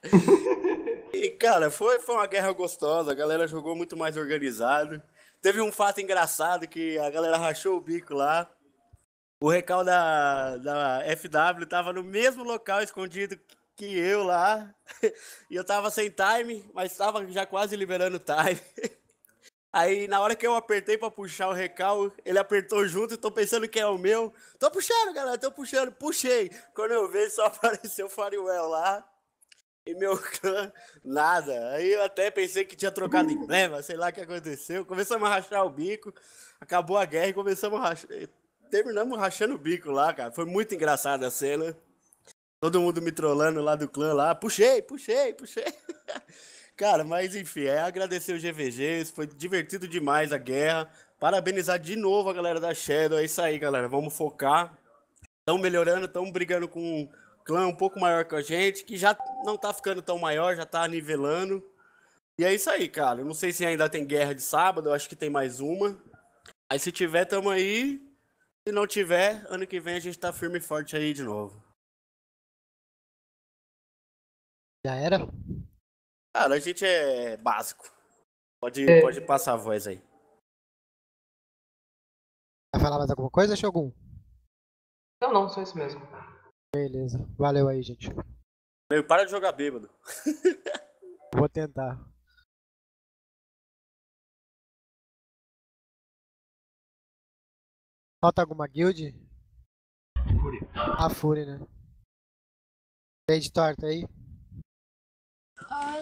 E, cara, foi uma guerra gostosa, a galera jogou muito mais organizado. Teve um fato engraçado que a galera rachou o bico lá. O recal da FW tava no mesmo local escondido que eu lá. E eu tava sem time, mas tava já quase liberando time. Aí, na hora que eu apertei pra puxar o recal, ele apertou junto, tô pensando que é o meu. Tô puxando, galera, tô puxando. Puxei. Quando eu vejo, só apareceu o Fariwell lá. E meu clã, nada. Aí eu até pensei que tinha trocado emblema, sei lá o que aconteceu. Começamos a rachar o bico, acabou a guerra e começamos a rachar. Terminamos rachando o bico lá, cara. Foi muito engraçada a cena. Todo mundo me trollando lá do clã lá. Puxei. Cara, mas enfim, agradecer o GVGs. Foi divertido demais a guerra. Parabenizar de novo a galera da Shadow. É isso aí, galera. Vamos focar. Estão melhorando, estão brigando com um clã um pouco maior que a gente, que já não tá ficando tão maior, já tá nivelando. E é isso aí, cara. Eu não sei se ainda tem guerra de sábado, eu acho que tem mais uma. Aí se tiver, tamo aí. Se não tiver, ano que vem a gente tá firme e forte aí de novo. Já era? Cara, a gente é básico. Pode passar a voz aí. Vai falar mais alguma coisa, Shogun? Não, só isso mesmo. Beleza. Valeu aí, gente. Para de jogar bêbado. Vou tentar. Falta alguma guild? A Fúria, né? Tem torta aí? Oi.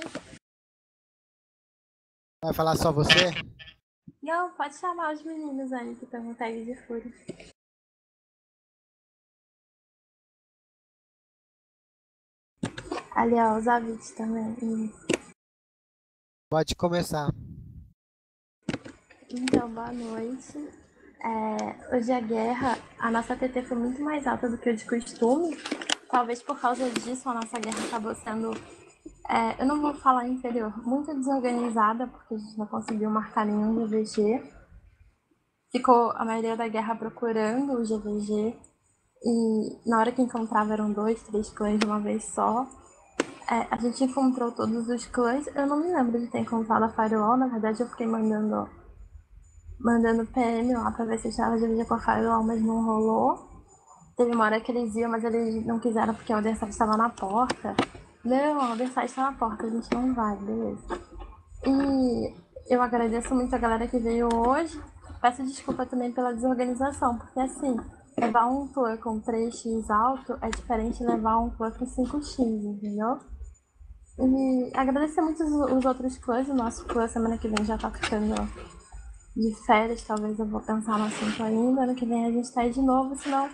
Vai falar só você? Não, pode chamar os meninos aí que estão no tag de fúria. Ali, ó, os Avit também. Pode começar. Então, boa noite. Hoje a guerra, a nossa TT foi muito mais alta do que o de costume. Talvez por causa disso a nossa guerra acabou sendo, eu não vou falar inferior, muito desorganizada, porque a gente não conseguiu marcar nenhum GVG. Ficou a maioria da guerra procurando o GVG. E na hora que encontrava eram 2, 3 clãs de uma vez só. A gente encontrou todos os clãs. Eu não me lembro de ter encontrado a Firewall. Na verdade eu fiquei mandando PM lá pra ver se estava GVG com a Firewall, mas não rolou. Teve uma hora que eles iam, mas eles não quiseram porque o Otherside estava na porta. Não, o Otherside está na porta, a gente não vai, beleza. E eu agradeço muito a galera que veio hoje. Peço desculpa também pela desorganização, porque assim, levar um clã com 3x alto é diferente de levar um clã com 5x, entendeu? E agradecer muito os outros clãs. O nosso clã semana que vem já tá ficando de férias, talvez eu vou pensar no assunto ainda. Ano que vem a gente tá aí de novo, senão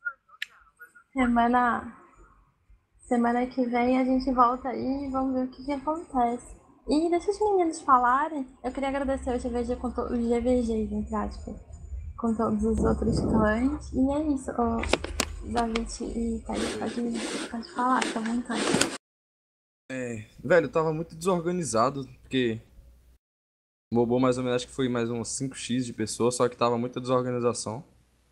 semana que vem a gente volta aí e vamos ver o que acontece. E deixa os meninos falarem. Eu queria agradecer o GVG com os GVGs, entre aspas, com todos os outros clãs. E é isso. David e Thaís, pode falar, fica à vontade. Velho, tava muito desorganizado, porque bobou mais ou menos, acho que foi mais uns 5x de pessoas, só que tava muita desorganização.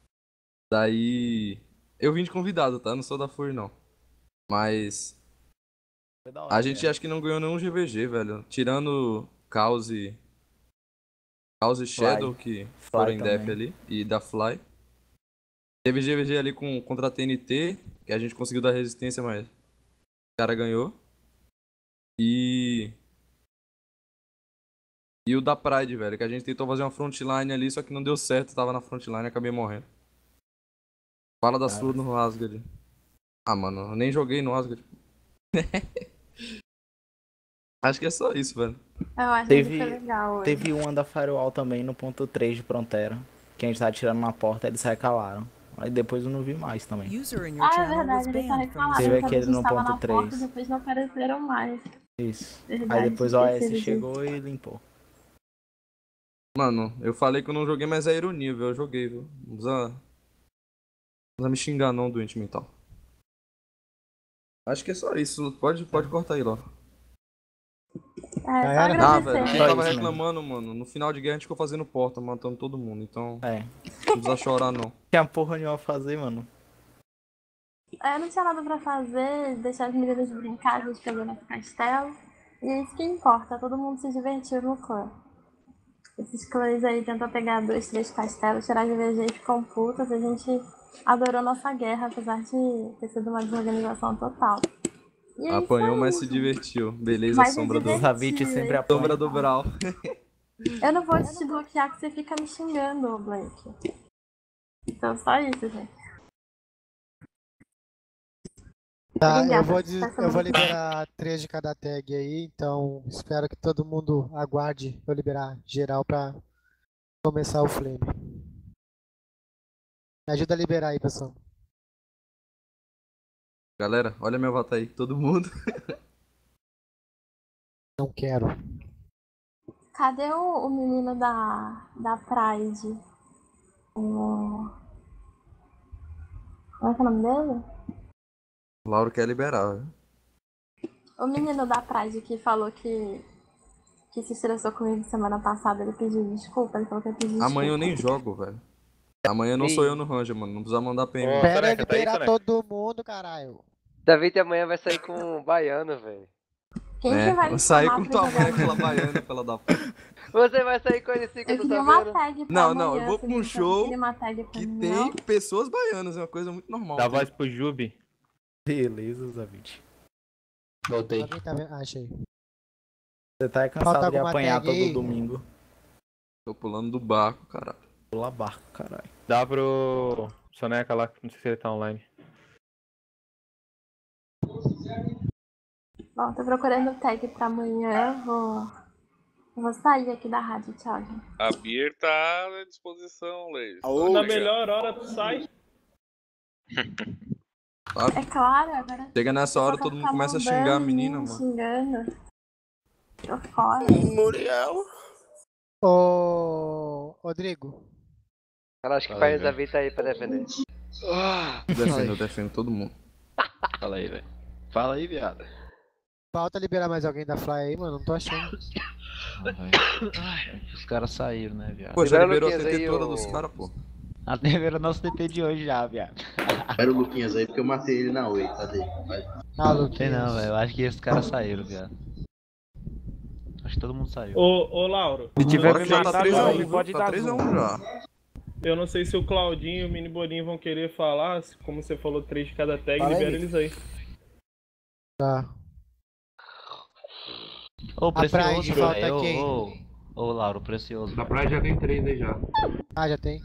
Daí eu vim de convidado, tá? Não sou da FUR não. Mas a gente acho que não ganhou nenhum GVG, velho. Tirando Caos e Shadow, que foram em def ali, e da Fly. Teve GVG ali contra a TNT, que a gente conseguiu dar resistência, mas o cara ganhou. E o da Pride, velho, que a gente tentou fazer uma frontline ali, só que não deu certo, tava na frontline e acabei morrendo. Fala da sua no Asgard. Ah, mano, eu nem joguei no Asgard. Acho que é só isso, velho. Eu acho que foi legal hoje. Teve uma da Firewall também no ponto 3 de Frontera, que a gente tava tirando na porta, eles recalaram. Aí depois eu não vi mais também. É verdade, eles só reclamaram. Teve aquele no ponto 3. Porta, depois não apareceram mais. Isso. Verdade, aí depois o AS esqueci chegou e limpou. Mano, eu falei que eu não joguei, mas é ironia, velho. Eu joguei, viu? Não precisa me xingar não, doente mental. Acho que é só isso. Pode cortar aí, Laura. Só Velho, quem tava reclamando, mano, no final de guerra a gente ficou fazendo porta, matando todo mundo, então não precisa chorar não. Tinha porra nenhuma a fazer, mano. Não tinha nada pra fazer, deixar as meninas brincar, a gente pegou nosso castelo. E é isso que importa, todo mundo se divertiu no clã. Esses clãs aí tentam pegar 2, 3 castelos, tirar GVG e ficam putas. A gente adorou nossa guerra, apesar de ter sido uma desorganização total. Apanhou, mas se divertiu. Beleza, Mas sombra do Ravit sempre apanha. Sombra do Brawl. Eu não vou te desbloquear que você fica me xingando, Blake. Então só isso, gente. Tá, Obrigada. eu vou liberar 3 de cada tag aí, então espero que todo mundo aguarde eu liberar geral pra começar o flame. Me ajuda a liberar aí, pessoal. Galera, olha meu avatar aí, todo mundo. Não quero. Cadê o menino da Pride? Como é que é o nome dele? Lauro quer liberar, velho. O menino da Pride que falou que se estressou comigo semana passada, ele pediu desculpa, ele falou que ia pedir desculpa. Amanhã eu nem jogo, velho. Amanhã não sou eu no Ranger, mano. Não precisa mandar PM. Espera liberar todo mundo, caralho. David amanhã vai sair com o baiano, velho. Quem que vai Vou me sair chamar com pra tua jogar? mãe, aquela baiana, pela da puta. Você vai sair com ele sim, que Eu eu tô queria uma sabendo. tag pra Não, amanhã, eu vou você pra um não show queria uma tag pra que mim, tem não? pessoas baianas, é uma coisa muito normal. Dá tá? voz pro Jubi. Beleza, Zavit. Voltei. Alguém tá vendo? Ah, achei. Você tá Falta cansado de alguma apanhar tag todo aí? domingo. Tô pulando do barco, caralho. Pular barco, caralho. Dá pro Soneca lá, não sei se ele tá online. Bom, tô procurando tag pra amanhã. Vou sair aqui da rádio, tchau, gente. A Beer tá à disposição, Leis. Na melhor hora tu sai. É claro, agora. Chega nessa hora, todo mundo começa a xingar a menina, mano. Xingando. Tô fora. Muriel. Ô, Rodrigo. Cara, acho que Fala aí, faz a vida aí pra defender. Eu defendo todo mundo. Fala aí, velho. Fala aí, viado. Falta liberar mais alguém da Fly aí, mano. Não tô achando. Os caras saíram, né, viado? Pô, já liberou a TT toda dos caras, pô. A liberou nosso TT de hoje já, viado. Era o Luquinhas aí, porque eu matei ele na Oi. Cadê? Vai. Não sei não, velho. Eu acho que esses caras saíram, viado. Acho que todo mundo saiu. Ô, Lauro. Se tiver não me sei matar, se- não, me pode dar zoom. Eu não sei se o Claudinho e o Mini Bolinho vão querer falar, como você falou, 3 de cada tag, Fala aí. libera eles aí. Tá. Ô, Pride, Precioso, falta velho. quem? Ô, Lauro, Precioso. Da praia já tem 3 aí já. Ah, já tem.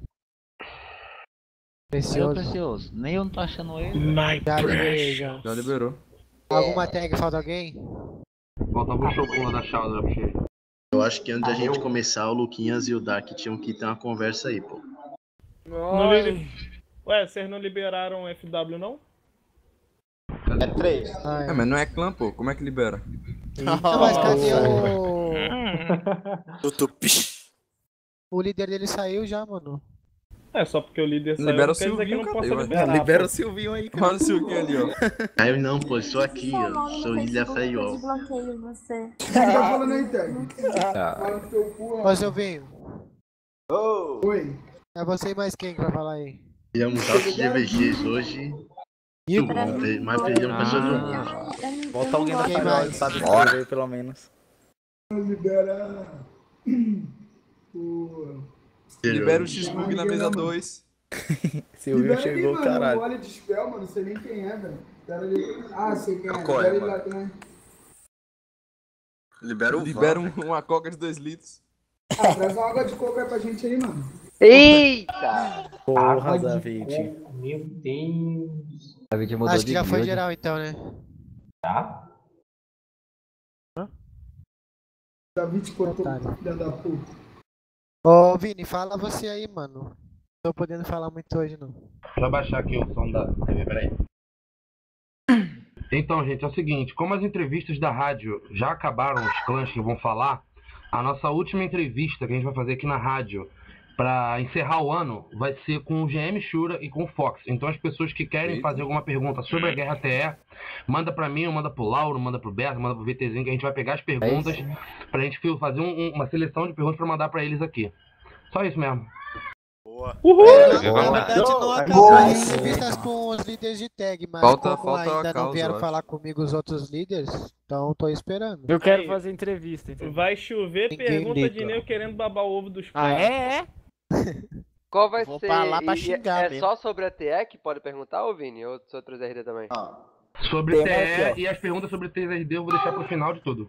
Aí, ô, Precioso. Precioso. Nem eu não tô achando ele. Já liberei, já. Já liberou. Alguma tag, falta alguém? Faltava o Chocula da Shadow, pra você. Eu acho que antes da gente começar, o Luquinhas e o Dark tinham que ter uma conversa aí, pô. Não li- Ué, vocês não liberaram o FW, não? É 3. É, mas não é clã, pô. Como é que libera? Não, mas cadê o... O líder dele saiu já, mano. É, só porque o líder saiu, Libera não o quer dizer que Silvinho, não cadê, possa ué? liberar. Libera pô. o Silvinho aí, cara. Olha o Silvinho ali, ó. Aí eu não, pô, sou aqui, Seu ó. nome Sou no Ilha Facebook, eu Faiol. desbloqueio você. Tá falando aí, Tag? Ô, Silvinho. Oi. É você e mais quem que vai falar aí? Fizemos altos GVGs hoje. Muito bom, mas perdemos pessoas do mundo. Volta alguém da Quem Faiol, mais? sabe escrever pelo menos. Libera. O. Libera o X-Bug na mesa 2. Silvinho Libera chegou, aqui, mano. caralho. O Olha de Spell, mano. Não sei nem quem é, velho. Libera ele. Ah, sei quem é. Qual é, Libera ele mano? lá atrás. Libera o Libera uma coca de 2 litros. Ah, traz uma água de coco aí pra gente aí, mano. Eita! Porra, Zavit. Meu Deus. David mudou Acho que de já foi guild. geral então, né? Tá? David cortou, filha da puta. Ô, Vini, fala você aí, mano. Não tô podendo falar muito hoje, não. Deixa eu abaixar aqui o som da TV, peraí. Então, gente, é o seguinte, como as entrevistas da rádio já acabaram, os clãs que vão falar, a nossa última entrevista que a gente vai fazer aqui na rádio para encerrar o ano vai ser com o GM Shura e com o Fox. Então as pessoas que querem fazer alguma pergunta sobre a Guerra TE, manda para mim, ou manda pro Lauro, manda pro Beto, manda pro VTzinho, que a gente vai pegar as perguntas pra gente fazer uma seleção de perguntas para mandar para eles aqui. Só isso mesmo. Uhul! Boa. Na verdade, não acabou as entrevistas com os líderes de tag, mas Falta como a ainda não causa, vieram eu falar comigo os outros líderes, então tô esperando. Eu quero Aí. fazer entrevista, então. Vai chover Ninguém pergunta liga. de Neu querendo babar o ovo dos Ah, caras. é? Qual vai Vou ser? pra lá pra E xingar é mesmo. só sobre a TE que pode perguntar, ô Vini? Ou outros RD também? Sobre Tem TE mais aqui, ó. e as perguntas sobre 3RD eu vou deixar pro final de tudo.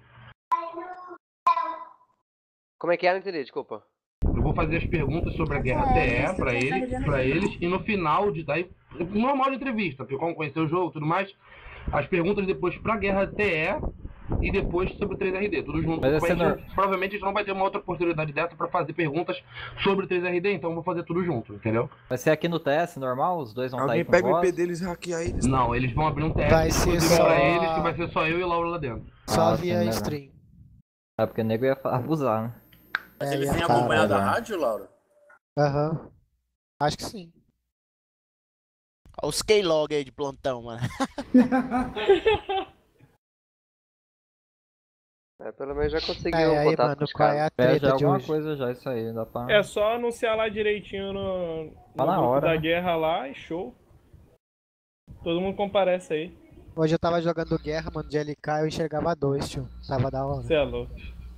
Como é que é? Não entendi, desculpa. Eu vou fazer as perguntas sobre a Guerra TE pra eles e no final de daí normal de entrevista, porque como conhecer o jogo e tudo mais, as perguntas depois pra Guerra TE e depois sobre o 3RD, tudo junto. Mas Porque essa a gente, provavelmente a gente não vai ter uma outra oportunidade dessa pra fazer perguntas sobre o 3RD, então eu vou fazer tudo junto, entendeu? Vai ser aqui no TS, normal? Os dois vão estar aí Alguém com pega o voz? IP deles e hackeia eles. Não, eles vão abrir um TS Vai ser exclusivo só- pra eles, que vai ser só eu e o Lauro lá dentro. Só Ah, via sim, né, stream. É porque o nego ia abusar, né? Mas É, eles ia têm falar. acompanhado a né? rádio, Laura? Aham. Acho que sim. Olha os K-Log aí de plantão, mano. É, pelo menos já conseguiu É, um aí, contato mano, com os qual é caras. a É, já é treta de alguma hoje? coisa já, isso aí, dá pra... É só anunciar lá direitinho no Tá na grupo hora, da né? guerra lá e show. Todo mundo comparece aí. Hoje eu tava jogando guerra, mano, de LK, eu enxergava 2, tio. Tava da hora. Você é louco.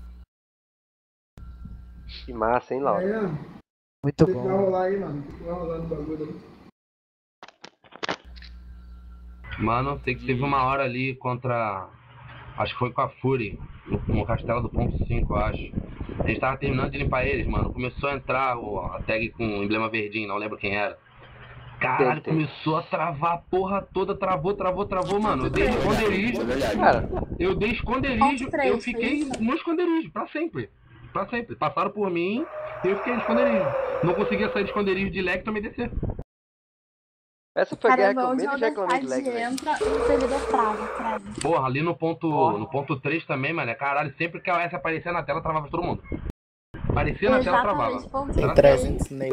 Que massa, hein, E Laura? aí, ó. Muito O que vai bom. rolar aí, mano? O que vai rolar no bagulho aí? Mano, teve uma hora ali contra... Acho que foi com a Fury, no castelo do ponto 5, eu acho. A gente tava terminando de limpar eles, mano. Começou a entrar a tag com o emblema verdinho, não lembro quem era. Caralho, começou a travar a porra toda, travou, mano. Eu dei esconderijo. Eu dei esconderijo, eu fiquei no esconderijo, pra sempre. Pra sempre. Passaram por mim e eu fiquei no esconderijo. Não conseguia sair de esconderijo de lag e também descer. Essa foi a guerra que eu Caramba, onde menos reclamei de lag, velho. entra, o servidor trava, credo. Porra, ali no ponto 3 também, mano. Caralho, sempre que a OS aparecia na tela, travava todo mundo. Aparecia na tela, travava. Tem 300 nele.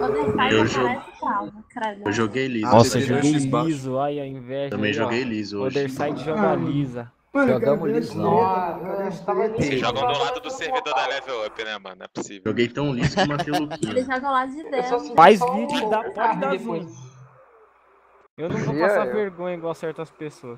Eu joguei liso. Nossa, eu joguei liso, ai, a inveja. Também aí, joguei ó. liso hoje. Otherside joga lisa. Mano, Jogamos liso, não. Vocês jogam do lado do servidor da Level Up, né, mano? Não é possível. Joguei tão liso que matei o Luquinha. Eles jogam lá de dentro. Faz vídeo da pode dar zoom. Eu não vou passar vergonha igual certas pessoas.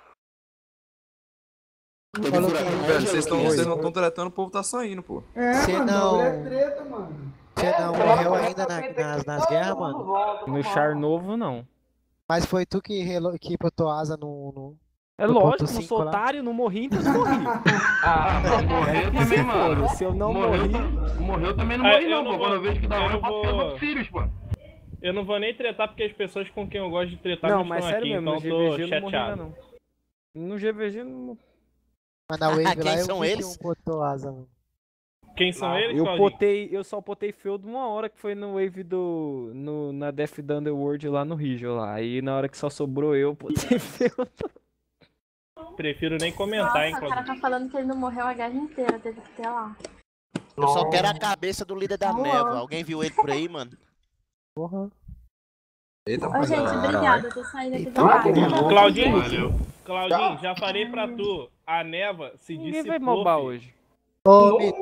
Velho, vocês não estão tratando, o povo tá saindo, pô. Você mano, não. é treta, mano. Você não morreu ainda nas guerras, mano? No char novo, não. Mas foi tu que botou asa no. É no lógico, ponto não 5 sou lá? otário, não morri, então não morri. Morreu também, mano. Se eu não morri. Morreu também não morri, não, pô. Quando eu vejo que dá eu hora, não eu vou- boto Sirius, pô. Eu não vou nem tretar porque as pessoas com quem eu gosto de tretar Não, não mas estão sério aqui, mesmo, então no eu tô GVG eu não morri ainda chateado. não. No GVG não. Mas na Wave lá Quem eu são vi que eles? um botou asa, mano. Quem são eles, Eu Claudinho? eu só potei feudo uma hora que foi no Wave na Death do Underworld lá no Rigel lá. Aí na hora que só sobrou eu potei feudo. Prefiro nem comentar, hein, Nossa, o cara Claudinho. tá falando que ele não morreu a guerra inteira, teve que ter lá. Eu só quero a cabeça do líder da névoa. Alguém viu ele por aí, mano? Porra. Eita, Ô, gente, obrigada, eu tô saindo aqui do Claudinho, Claudinho, já falei pra tu, a Neva se Ninguém dissipou, vai mobar filho. hoje. Ô, Mito.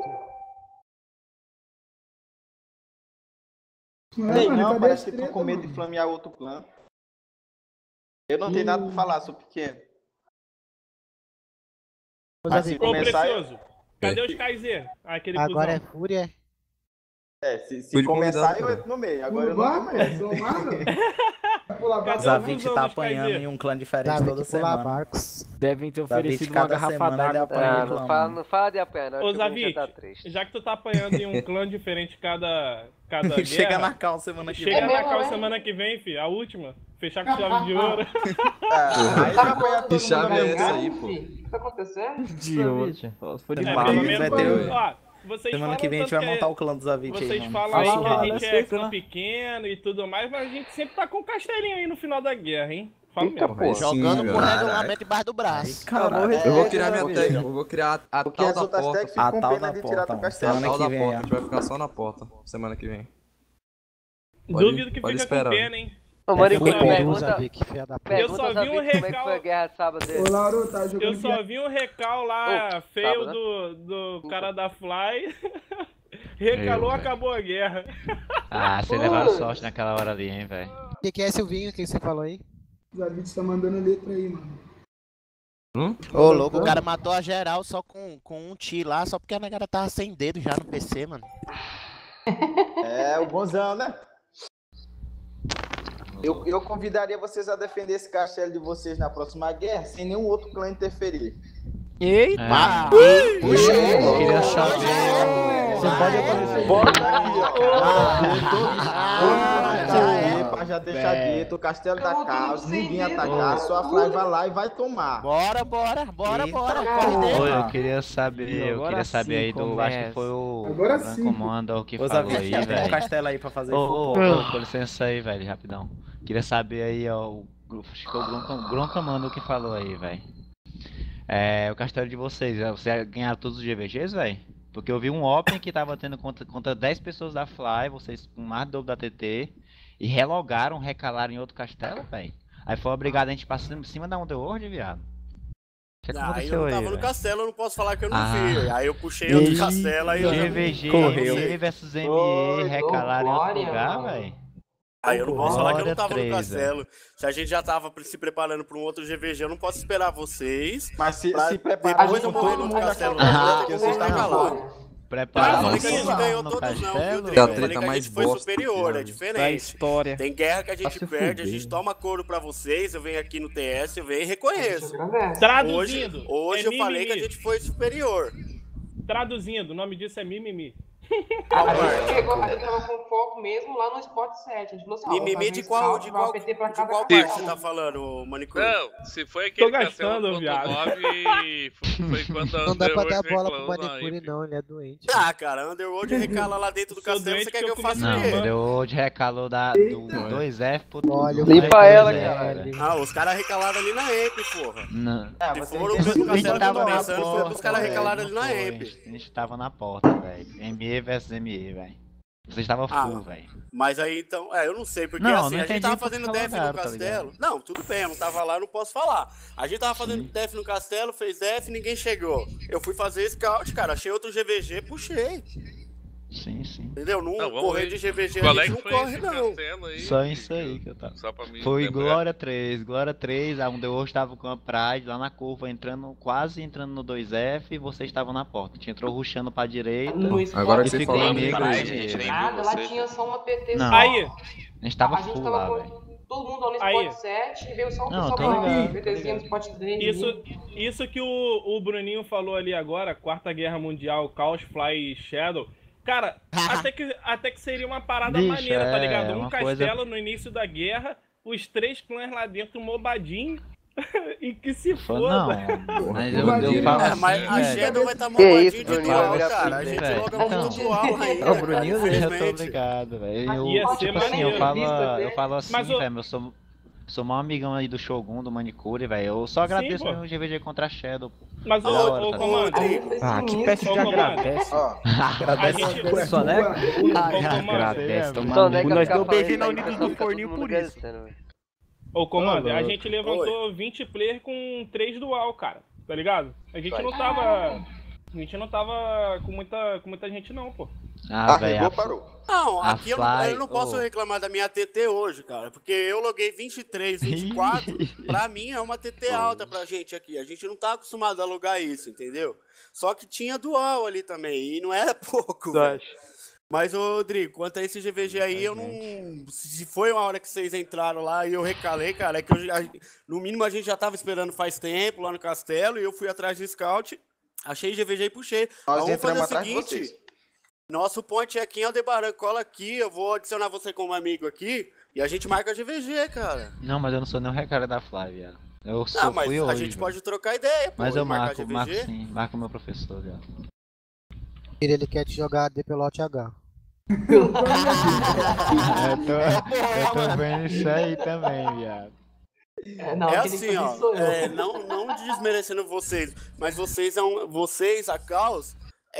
Sei mano, não, cadê parece as que estão treta, com medo de mano? flamear outro clã. Eu não tenho nada pra falar, sou pequeno. Mas se Ô, começar, Precioso, cadê os Kaiser? Aquele Agora é cuzão. Fúria. se começar eu entro no meio. Agora eu não começo. Cadê Zavit o tá cuzão dos apanhando Kaiser? em um clã diferente Zavit toda pular semana. barcos. Devem ter Zavit, oferecido uma cada garrafa semana ele d'água apanha pra em ele. clã. Não fala de apanhar, não. Ô, que o Vini Zavit, já tá triste. já que tu tá apanhando em um clã diferente cada guerra... Chega na cal semana que vem. Chega na cal semana que vem, filho. A última. Fechar com chave de ouro. Aí vai apanhar todo Que mundo chave na é mesma essa cara. aí, pô? O que tá acontecendo? De ouro. Nossa, foi de É, bala. pelo vai menos, ter- ó, vocês Semana falam que vem a gente tanto vai que montar o clã dos Zavit aí, Vocês mano. falam Fala aí que lá, a gente né? é clã pequeno e tudo mais, mas a gente sempre tá com um castelinho aí no final da guerra, hein? Fala mesmo. Aí sim, Jogando com o velho. regulamento debaixo do braço. Eu vou criar minha tag, eu vou criar a Porque tal as da outras porta. tags ficam A com tal pena da de tirar porta, do mano. A castelo. Semana tal que da vem, porta, a ó. gente vai ficar só na porta semana que vem. Pode- Duvido que pode fica esperar. com pena, hein? Ô, Marico, Eu só vi- pergunta... Zavit, filha da puta. Eu só Pergunta vi um Zavit como é que recal- foi a guerra de sábado dele. Ô, Lauro, tá jogando Eu só vi um recal lá Ô, feio sábado, do cara da Fly. Recalou, velho. acabou a guerra. Ah, vocês levaram sorte naquela hora ali, hein, velho. O que é, Silvinho? O que você falou aí? O Zavit tá mandando letra aí, mano. Ô, louco, o cara matou a geral só com um tiro lá, só porque a negada tava sem dedo já no PC, mano. É, o bonzão, né? Eu convidaria vocês a defender esse castelo de vocês na próxima guerra, sem nenhum outro clã interferir. Eita! Puxa, Eu queria saber. Você pode aparecer. Bota aqui, ó. Pra já deixar dito, o castelo da Caos, ninguém atacar, só a Fly vai lá e vai tomar. Bora, bora, bora, bora. Ô, eu queria saber, Agora sim aí do. Acho que começa. foi o Agora Gran sim. Commander que Ô, falou Zavit, aí, tem um velho. castelo aí pra fazer Ô, fogo. com licença aí, velho, rapidão. Queria saber aí, ó, acho que foi o Gran Commander que falou aí, velho. É, o castelo de vocês, vocês ganharam todos os GVGs, velho? Porque eu vi um Open que tava tendo contra 10 pessoas da Fly, vocês com mais do dobro da TT, e relogaram, recalaram em outro castelo, velho. Aí foi obrigado a gente passar em cima da Underworld, viado. O que Aí eu aconteceu não aí, tava no velho? castelo, eu não posso falar que eu não Ah. vi. Aí eu puxei outro Eita, castelo, aí eu já GVG, correu. ME versus ME, Oi, recalaram em outro glória, lugar, mano. velho. Aí eu não posso falar que eu não tava Glória no 3, castelo. Se a gente já tava se preparando pra um outro GVG, eu não posso esperar vocês. Mas se pra prepara depois eu com morrer todo no mundo castelo naquela da porta, Fly, que eu vocês vou estavam ficar lá. fora. Eu não falei que a Preparado gente ganhou no todos, não, viu, castelo, Drico? Eu velho. falei que a gente foi bosta superior, que é tem, diferente. Da história. Tem guerra que a Tá gente se perde, a fuder. gente toma couro pra vocês, eu venho aqui no TS, eu venho e reconheço. Traduzindo, Hoje é eu falei que a mimimi. gente foi superior. Traduzindo, o nome disso é mimimi. A gente tava com foco mesmo lá no Sport 7. A gente falou assim, ó, vamos Mimimi fazer de um qual, scout, de vai o qual, PT pra de cada qual cada parte você um. tá falando, Manicure? Não, se foi aquele gastando, castelo viado. 9, foi quando a Não dá pra dar Underworld bola pro reclamou na Manicure, não, ele é doente. Ah, cara, Underworld recala lá dentro do Sou castelo, doente você quer que que eu eu faça comi o Não, quê? Underworld recalou do 2F pro Olha, Limpa ela, cara. cara. Ah, os caras recalaram ali na EMP, porra. Não. Se for o mesmo A gente castelo que eu tava tô na pensando, foi porta, os caras velho, recalaram não ali na foi. EMP. A gente tava na porta, velho. ME versus ME, velho. Vocês estavam full, velho. Mas aí então, eu não sei, porque Não, assim, não a gente entendi tava porque fazendo falou def no agora, tá castelo. Não, tudo bem, eu não tava lá, eu não posso falar. A gente tava fazendo def no castelo, fez def, ninguém chegou. Eu fui fazer scout, cara, achei outro GVG, puxei. Sim, sim. Entendeu? Não, Não, vamos correr ver. de GVG Qual a é gente que não foi corre, esse não. castelo aí? Só isso aí que eu tava. Só pra mim Foi lembrar. Glória 3, a Underworld tava com a Pride lá na curva, quase entrando no 2F e vocês estavam na porta. A gente entrou rushando pra direita. No Sport Agora que e você ficou falou, amigo Pride, aí. a gente nem viu Nada, lá você. tinha só uma PT Não. só. Aí, A gente tava A gente full tava lá, com velho. todo mundo lá no Aí. Sport 7 e veio só um Não, pessoal tô pra ligado, tô PTzinho no ligado. Sport 3. isso que o Bruninho falou ali agora, Quarta Guerra Mundial, Chaos, Fly e Shadow. Cara, até que seria uma parada Bicho, maneira, tá ligado? Um uma castelo coisa- no início da guerra, os 3 clãs lá dentro mobadinho e que se Não, foda. mas eu falo assim, Mas a velho. Shadow vai estar Que montadinho isso, de Bruninho, dual, vai virar cara. A filho, gente velho. joga Não. muito dual ainda, É o Bruninho, cara, né? Eu tô infelizmente. ligado, velho. Ia ser Tipo assim, eu maneiro. falo assim, Mas o- velho, eu sou maior amigão aí do Shogun, do Manicure, velho. Eu só agradeço pô. mesmo o GVG contra a Shadow, pô. Mas Da ô, hora, ô tá comando, Ah, que peça de Ô, comando. agradece. a gente... Soneca? Ô, comando, Agradece, Então, toma Só no nega cu. Nós ficar deu beijinho falando na isso aí, Unidos pessoal do fica Forninho todo mundo por isso. gastando, velho. Ô, comando, Ô, a louco. gente levantou 20 players com 3 dual, cara. Tá ligado? A gente não tava... A gente não tava com muita gente não, pô. Ah, velho. Não, A aqui eu Fly, não posso ô. reclamar da minha TT hoje, cara. Porque eu loguei 23, 24. Pra mim é uma TT alta pra gente aqui. A gente não tá acostumado a alugar isso, entendeu? Só que tinha dual ali também. E não era pouco, velho. Mas, ô, Rodrigo, quanto a esse GVG aí, eu não. Se foi uma hora que vocês entraram lá e eu recalei, cara, é que no mínimo a gente já tava esperando faz tempo lá no castelo e eu fui atrás do scout, achei GVG e puxei. Nós Vamos fazer entramos o atrás de seguinte. vocês. Nosso point é aqui em Aldebaran, cola aqui, eu vou adicionar você como amigo aqui e a gente marca GVG, cara. Não, mas eu não sou nem o recara da Fly, viado. Eu só Não, mas fui a hoje, gente velho. pode trocar ideia, pô. Mas e eu marcar marco sim. Marco meu professor, viado. Ele quer te jogar AD pelote H. Eu tô vendo isso aí também, viado. É assim, ó, não desmerecendo vocês, mas vocês, a Caos,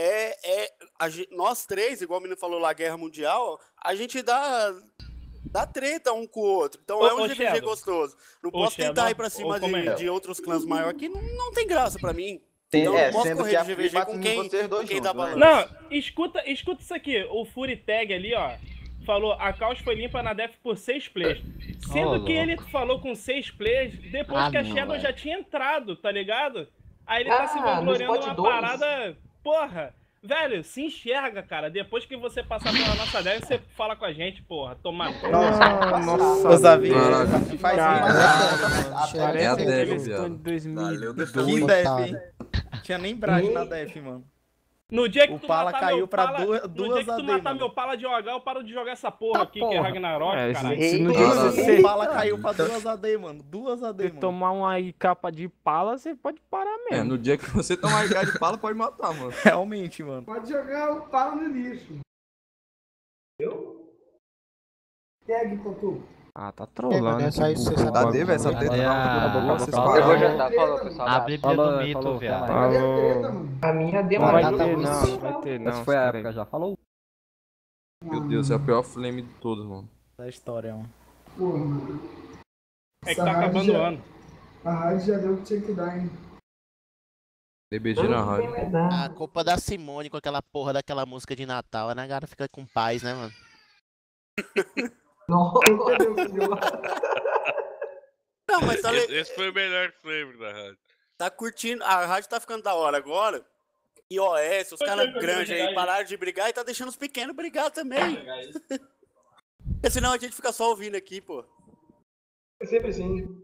nós três, igual o menino falou lá, Guerra Mundial, a gente dá treta um com o outro, então é um GVG Shadow. gostoso. Não posso Shadow, tentar ir pra cima como é? de outros clãs maiores que não tem graça pra mim. Tem- Então é, não posso sendo correr que a de Free GVG bate com em quem vocês dois dá juntos, né? balanço. Não, escuta isso aqui. O Fury Tag ali, ó, falou a Caos foi limpa na def por 6 players. Sendo que ele falou com 6 players depois que a não, Shadow velho. já tinha entrado, tá ligado? Aí ele tá se no vangloriando spot uma 2. parada... Porra, velho, se enxerga, cara. Depois que você passar pela nossa def, você fala com a gente, porra. Tomar... Nossa, Ô, Zavi, Caraca. faz É a Dev, Eles estão em viado. 2002. Que def, hein? Tinha nem Brad na def, mano. No dia que O tu Pala matar caiu meu pra Pala, duas no dia que tu AD, matar mano. meu Pala de OH, eu paro de jogar essa porra aqui, que é porra. Ragnarok, É, caralho. se no dia que Caralho. você O Pala caiu pra 2 AD, mano. 2 AD, mano. tomar uma capa de pala, você pode parar É, mesmo. no dia que você tomar IK de pala, pode matar, mano. Realmente, mano. Pode jogar o palo no lixo. Tag, Potu. Ah, tá É, trolando. mano, é só isso que você sabe. Cadê, velho? Essa treta É não. Vocês Eu vou pararam. jantar, falou, pessoal. A Bíblia do mito, falou, viado. Falou. A minha deu Não uma vai ajuda ter, muito não, legal. vai ter, não. Essa foi a espera aí. época, já falou? Meu Deus, é a pior flame de todos, mano. Da história, mano. Porra, mano. É que tá acabando o ano. A rádio já deu o que tinha que dar, hein? DBG na rádio. A culpa da Simone com aquela porra daquela música de Natal, né? A galera fica com paz, né, mano? Nossa. Não, mas tá legal. Esse foi o melhor flavor da rádio. Tá curtindo, a rádio tá ficando da hora agora, iOS, os caras grandes aí pararam de brigar e tá deixando os pequenos brigar também. Porque senão a gente fica só ouvindo aqui, pô. É sempre assim.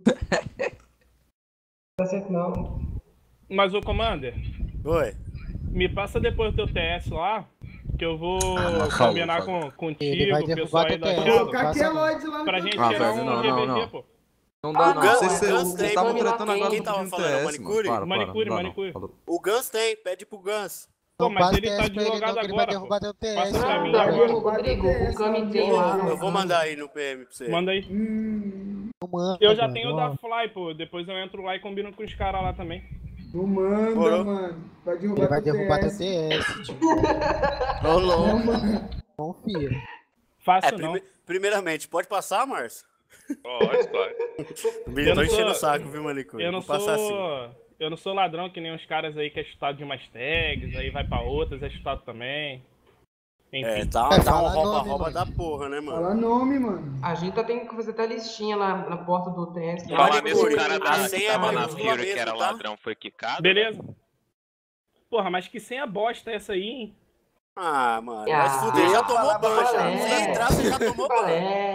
Tá certo não. Mas o Commander. Oi. Me passa depois o teu TS lá, que eu vou combinar contigo, o pessoal aí da Shadow, pra gente tirar um GVG, pô. Não dá não. Vocês estavam tratando agora quem do tava falando? Manicure? Manicure. O Guns tem, pede pro Guns. Pô, mas ele tá deslogado agora, pô. Passa pra mim Não, agora. Rodrigo, o Kami tem lá. Eu vou mandar aí no PM pra você. Manda aí. Eu já tenho o da Fly, pô. Depois eu entro lá e combino com os caras lá também. Não manda, mano. Vai derrubar teu TS. Tio. Ô, louco. Confia. Fácil não. Primeiramente, pode passar, Márcio? Pode, claro. Tô enchendo o saco, viu, Manicure? Eu não sou ladrão que nem os caras aí que é chutado de umas tags, aí vai pra outras, é chutado também. Enfim. Tá um rouba-rouba da porra, né, mano? Fala nome, mano. A gente tem que fazer até listinha na porta do TS. Falar nisso, o cara da Manicure, que era ladrão foi quicado. Beleza. Porra, mas que senha bosta é essa aí, hein? Ah, mano, vai se fuder, já tomou ban, já. Se entrar, você já tomou ban.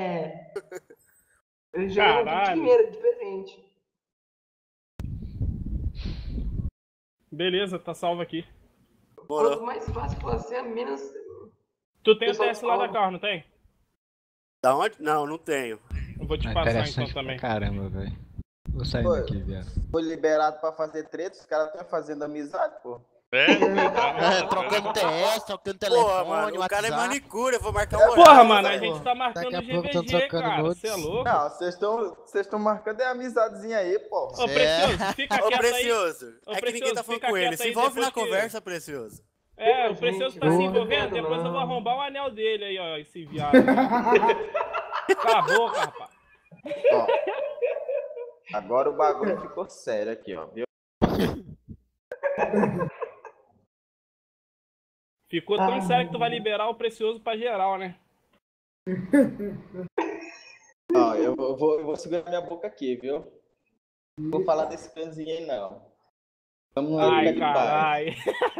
Ele jogou de primeira, de presente. Beleza, tá salvo aqui. Quanto mais fácil for ser, menos... Tu tem o TS lá da carro, não tem? Da onde? Não, não tenho. Eu vou te passar então também. Caramba, velho. Vou sair daqui, viado. Foi liberado pra fazer treta, os caras estão fazendo amizade, pô. Trocando TS, trocando telefone, Porra, mano, o cara é WhatsApp. manicure, eu vou marcar um horário. Porra, mano, a gente tá marcando GVG, cara. Você é louco? Não, vocês estão marcando amizadezinha aí, pô. Ô, Precioso, fica quieto aí. Ô, Precioso, Ô, é que ninguém tá falando fica com ele. quieto Se aí envolve na depois que- conversa, Precioso. É, o Precioso tá se envolvendo, depois eu vou arrombar o anel dele aí, ó, esse viado. Cala a boca, rapaz. Ó, agora o bagulho ficou sério aqui, ó, viu? Ficou tão sério que tu vai liberar o Precioso pra geral, né? Ó, eu vou segurar minha boca aqui, viu? Não vou falar desse canzinho aí, não. Vamos lá, Ai, ficar de paz. caralho.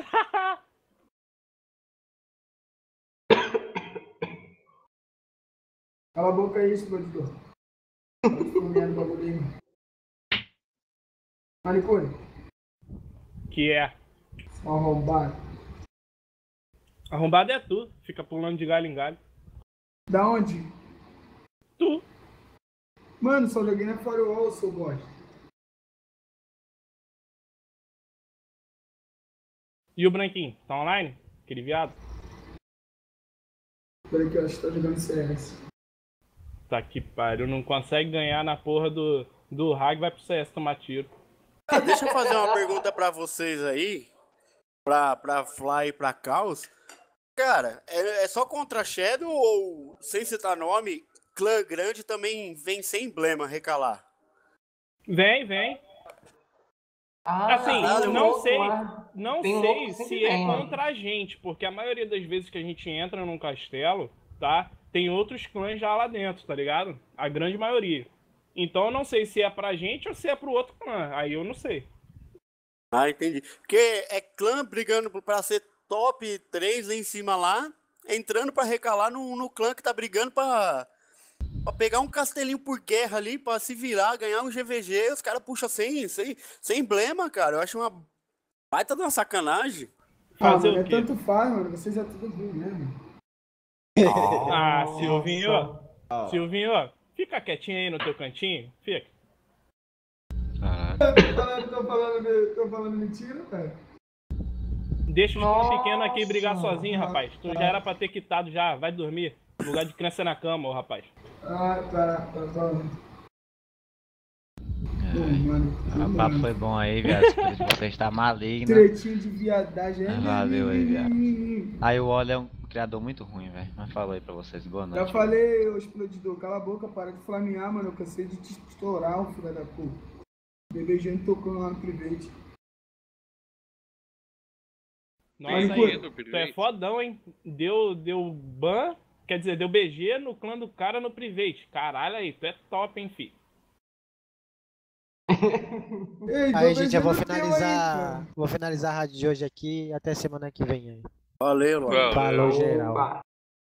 Cala a boca aí, explodidor. Manicure. Que é? Arrombado. Arrombado é tu, fica pulando de galho em galho. Da onde? Tu. Mano, só joguei na Firewall, seu bosta. E o Branquinho, tá online? Aquele viado? Peraí que eu acho que tá jogando CS. Tá que pariu, não consegue ganhar na porra do Hag, vai pro CS tomar tiro. Deixa eu fazer uma pergunta pra vocês aí, pra Fly e pra Caos. Cara, é só contra Shadow ou, sem citar nome, clã grande também vem sem emblema recalar? Vem. Assim, não sei se é contra a gente, porque a maioria das vezes que a gente entra num castelo, tá? Tem outros clãs já lá dentro, tá ligado? A grande maioria. Então eu não sei se é pra gente ou se é pro outro clã. Aí eu não sei. Ah, entendi. Porque é clã brigando pra ser top 3 lá em cima lá, entrando pra recalar no clã que tá brigando pra pegar um castelinho por guerra ali, pra se virar, ganhar um GVG, os caras puxam sem emblema, cara. Eu acho uma baita de uma sacanagem. Fazer o quê? Tanto faz, mano. Vocês é tudo ruim mesmo. Ah, Silvinho, fica quietinho aí no teu cantinho, fica. Tô falando mentira, cara. Deixa os clãs pequenos aqui brigar sozinho, rapaz. Tu já era pra ter quitado já, vai dormir. Lugar de criança na cama, ô rapaz. Ah, tá. O papo foi bom aí, viado. Você está maligno. Tretinho de viadagem. Valeu aí, viado. Aí o Oli é um criador muito ruim, velho. Mas falou aí pra vocês, boa noite. Já falei, ô explodidor, cala a boca, para de flamear, mano. Eu cansei de te estourar, o filho da puta. Bebejando tocando lá no private. Nossa, aí, tu é fodão, hein? Deu ban, quer dizer, deu BG no clã do cara no private. Caralho aí, tu é top, hein, filho. Ei, Aí, tô gente, eu vou beijando teu aí, finalizar. cara. Vou finalizar a rádio de hoje aqui. Até semana que vem aí. Valeu, mano. Falou, geral. Opa.